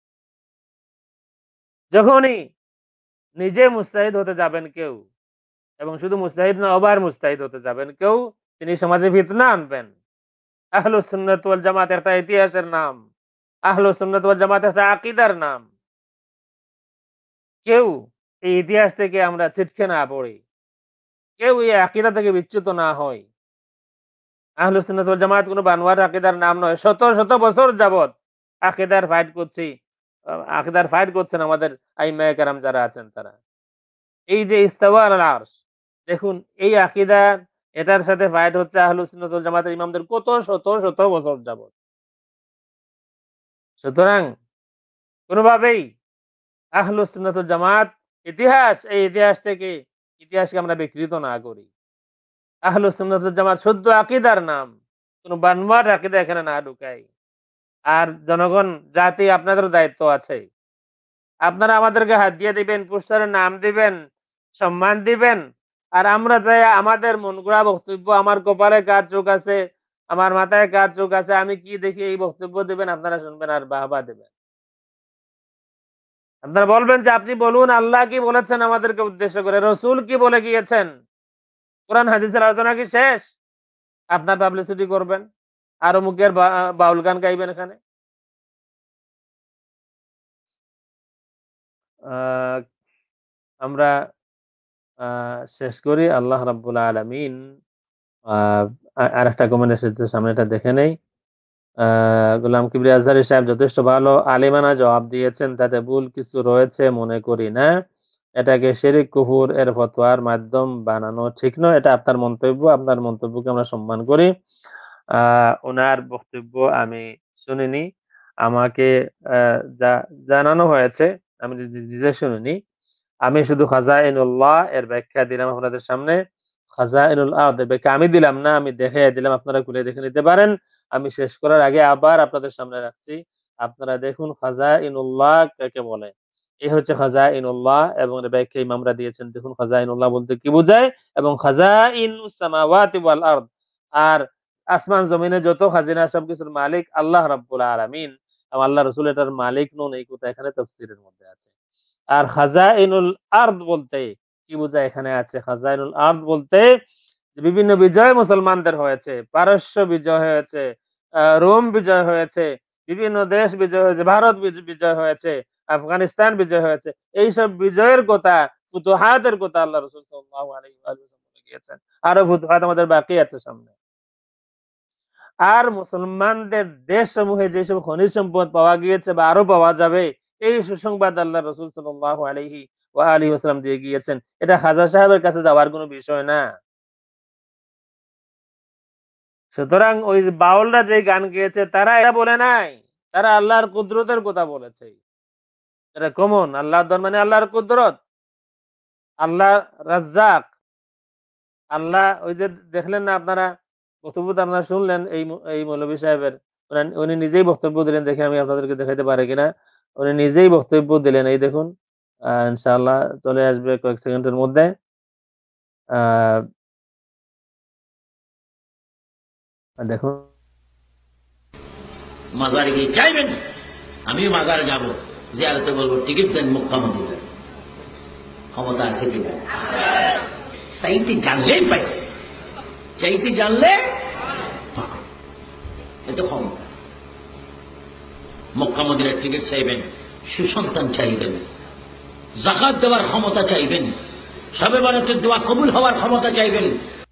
যখনই নিজে মুস্তাহিদ হতে যাবেন কেউ, এবং শুধু মুস্তাহিদ না, ওভার মুস্তাহিদ হতে যাবেন কেউ, তিনি সমাজে ফিতনা আনবেন। আহলুস সুন্নাত ওয়াল জামাত একটা ইতিহাসের নাম, আহলুস সুন্নাত ওয়াল জামাত একটা আকীদার নাম। কেউ এই ইতিহাস থেকে আমরা ছিটকে না পড়ি, কেউ এই আকীদা থেকে বিচ্যুত না হয়। আহলুস সুন্নাত ওয়াল জামাত কোনো বানোয়াট আকীদার নাম নয়। শত শত বছর যাবত আকীদার ফাইট করছি, আহ, আকীদার ফাইট করছেন আমাদের আইম্মায়ে কেরাম যারা আছেন তারা। এই যে ইস্তাওয়া আলাল আরশ, দেখুন এই আকীদা, এটার সাথে ফাইট হচ্ছে আহলুস সুন্নাত ওয়াল জামাতের ইমামদের কত শত শত বছর যাবত। সুতরাং কোনোভাবেই আহলুস সুন্নাত ওয়াল জামাত ইতিহাস, এই ইতিহাস থেকে ইতিহাসকে আমরা বিকৃত না করি। আহলুস সুন্নাত ওয়াল জামাত শুদ্ধ আকীদার নাম, কোনো বানোয়াট আকীদা এখানে না ঢুকাই। আর জনগণ জাতি, আপনাদেরও দায়িত্ব আছে। আপনারা আমাদেরকে হাত দিয়ে দিবেন, পোস্টারে নাম দিবেন, সম্মান দিবেন, আর আমরা চাই আমাদের মন গড়া বক্তব্য, আমার কপালে কার চোখ আছে, আমার মাথায় কার চোখ আছে, আমি কি দেখি এই বক্তব্য দিবেন, আপনারা শুনবেন আর বাহবা দেবেন। আপনারা বলবেন যে আপনি বলুন আল্লাহ কি বলেছেন আমাদেরকে উদ্দেশ্য করে, রসুল কি বলে গিয়েছেন, কোরআন হাদিসের আলোচনা কি শেষ? আপনার পাবলিসিটি করবেন আর অমুকের বাউল গান গাইবেন এখানে। আহ, আমরা আহ, শেষ করি। আল্লাহ রাব্বুল আলামিন, আহ, আর একটা কমেন্ট এসেছে, সামনেটা দেখে নেই। আহ, গোলাম কিবরিয়া আজহারী সাহেব যথেষ্ট ভালো আলিমানা জবাব দিয়েছেন, তাতে ভুল কিছু রয়েছে মনে করি না। এটাকে শিরক কুফর এর ফতোয়ার মাধ্যম বানানো ঠিক নয়। এটা আপনার মন্তব্য, আপনার মন্তব্যকে আমরা সম্মান করি। আহ ওনার বক্তব্য আমি শুনিনি, আমাকে আহ, যা জানানো হয়েছে আমি নিজে নিজে শুনিনি। আমি শুধু খাজাইনুল্লাহ এর ব্যাখ্যা দিলাম আপনাদের সামনে। খাজাইনুল আরদ এর ব্যাখ্যা আমি দিলাম না, আমি দেখে দিলাম, আপনারা খুলে দেখে নিতে পারেন। আমি শেষ করার আগে আবার আপনাদের সামনে রাখছি, আপনারা দেখুন খাজাইনুল্লাহ কাকে বলে। এই হচ্ছে খাজাইনুল্লাহ, এবং এর ব্যাখ্যা ইমামরা দিয়েছেন। দেখুন খাজাইনুল্লাহ বলতে কি বোঝায়, এবং খাজাইনুস সামাওয়াতি ওয়াল আরদ, আর আসমান জমিনে যত খাজিনা সবকিছুর মালিক আল্লাহ রাব্বুল আলামিন। আল্লাহ রাসূল এটার মালিক নন, এই কথা এখানে তাফসীরের মধ্যে আছে। আর খাজাইনুল আরদ বলতে কি বোঝায় এখানে আছে, খাজাইনুল আরদ বলতে যে বিভিন্ন বিজয় মুসলমানদের হয়েছে, পারস্য বিজয় হয়েছে, আহ, রোম বিজয় হয়েছে, বিভিন্ন দেশ বিজয় হয়েছে, ভারত বিজ- বিজয় হয়েছে, আফগানিস্তান বিজয় হয়েছে, এইসব বিজয়ের কথা, ফুতুহাতের কথা আল্লাহ রাসূল সাল্লাল্লাহু আলাইহি ওয়াসাল্লাম বলে গিয়েছেন। আরো ফুতুহাত আমাদের বাকি আছে সামনে। আর মুসলমানদের দেশ সমূহে যেসব খনিজ সম্পদ পাওয়া গিয়েছে বা আরো পাওয়া যাবে, এই সুসংবাদ আল্লাহ রাসূল সাল্লাল্লাহু আলাইহি ওয়া আলিহি ওয়াসাল্লাম দিয়ে গিয়েছেন। এটা খাজা সাহেবের কাছে যাওয়ার কোনো বিষয় না। সুতরাং ওই যে বাউলরা যে গান গেয়েছে তারা এটা বলে নাই, তারা আল্লাহর কুদরতের কথা বলেছে। এটা কমন, আল্লাহর দর মানে আল্লাহর কুদরত, আল্লাহ রাজ্জাক, আল্লাহ। ওই যে দেখলেন না আপনারা, বক্তব্য আপনারা শুনলেন এই মৌ- এই মৌলভী সাহেবের, উনি- উনি নিজেই বক্তব্য দিলেন, দেখে আমি আপনাদেরকে দেখাইতে পারি কিনা। উনি নিজেই বক্তব্য দিলেন, এই দেখুন। আহ ইনশাআল্লাহ চলে আসবে কয়েক সেকেন্ডের মধ্যে। আহ দেখুন, মাজারে গিয়ে খাইবেন, আমি মাজারে যাব, জিয়ারতে বলবো টিকিট দেন মক্কা মদিনা। ক্ষমতা আছে কিনা? চাইতে জানলেই পাই, চাইতে জানলে এটা ক্ষমতা। মক্কা মদিনার টিকিট চাইবেন, সুসন্তান চাইবেন, যাকাত দেওয়ার ক্ষমতা চাইবেন, শবে বরাতের দোয়া কবুল হওয়ার ক্ষমতা চাইবেন।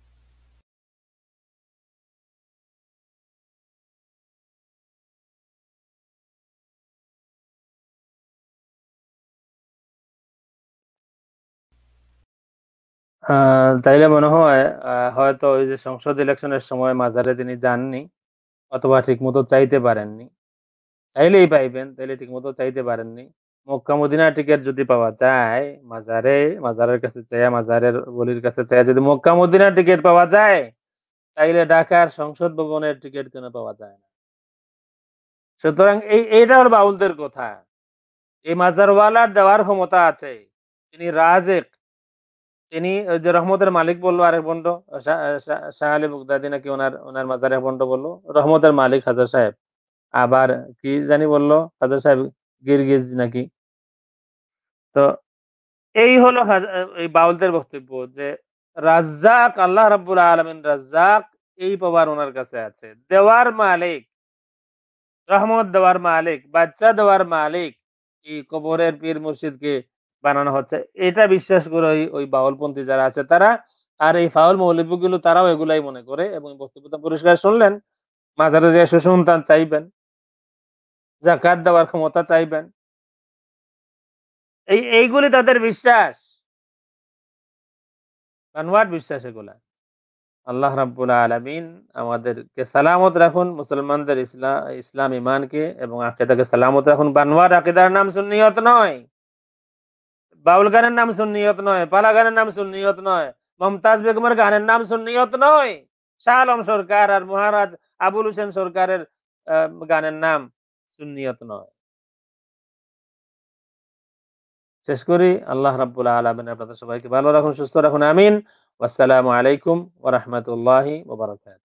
আহ, তাইলে মনে হয় আহ, হয়তো ওই যে সংসদ ইলেকশনের সময় মাজারে তিনি যাননি, অথবা ঠিক মতো চাইতে পারেননি। চাইলেই পাইবেন, তাইলে ঠিক মতো চাইতে পারেননি। মক্কা মদিনা টিকিট যদি পাওয়া যায় মাজারে, মাজারের কাছে চাইয়া, মাজারের বলির কাছে চাইয়া যদি মক্কা মদিনা টিকিট পাওয়া যায়, তাইলে ঢাকার সংসদ ভবনের টিকিট কেন পাওয়া যায় না? সুতরাং এই এইটা হলো বাউলদের কথা। এই মাজারওয়ালার দেওয়ার ক্ষমতা আছে, তিনি রাজেক, তিনি ওই যে রহমতের মালিক বললো আরেক বন্ড, শাহ শাহ- শাহ আলী মুগদাদি নাকি ওনার ওনার মাজারে বন্ড বললো রহমতের মালিক হাজার সাহেব। আবার কি জানি বললো হাজার সাহেব গিরগিজ নাকি। তো এই হলো হাজ- এই বাউলদের বক্তব্য যে রাজ্জাক আল্লাহ রাব্বুল আলামিন রাজ্জাক, এই পাওয়ার ওনার কাছে আছে। দেওয়ার মালিক, রহমত দেওয়ার মালিক, বাচ্চা দেওয়ার মালিক, এই কবরের পীর মুর্শিদকে বানানো হচ্ছে, এটা বিশ্বাস করে ওই ওই বাউলপন্থী যারা আছে তারা। আর এই ফাউল মৌলবীগুলো তারাও এগুলাই মনে করে, এবং বক্তব্য পরিষ্কার শুনলেন, মাজারে যে সুসন্তান চাইবেন, জাকাত দেওয়ার ক্ষমতা চাইবেন, এই এইগুলি তাদের বিশ্বাস, বানোয়াট বিশ্বাস এগুলা। আল্লাহ রাব্বুল আলামিন আমাদেরকে সালামত রাখুন, মুসলমানদের ইসলাম ইসলাম ইমানকে এবং আকীদাকে সালামত রাখুন। বানোয়াট আকীদার নাম সুন্নিয়ত নয়, বাউল গানের নাম সুন্নিয়ত নয়, পালা গানের নাম সুন্নিয়ত নয়, মমতাজ বেগমের গানের নাম সুন্নিয়ত নয়, শাহ আলম সরকার আর মহারাজ আবুল হোসেন সরকারের আহ, গানের নাম সুন্নিয়ত নয়। শেষ করি, আল্লাহ রাব্বুল আলামিন আপনাদের সবাইকে ভালো রাখুন, সুস্থ রাখুন, আমিন। ওয়াসসালামু আলাইকুম ওয়া রাহমাতুল্লাহি ওয়া বারাকাতুহু।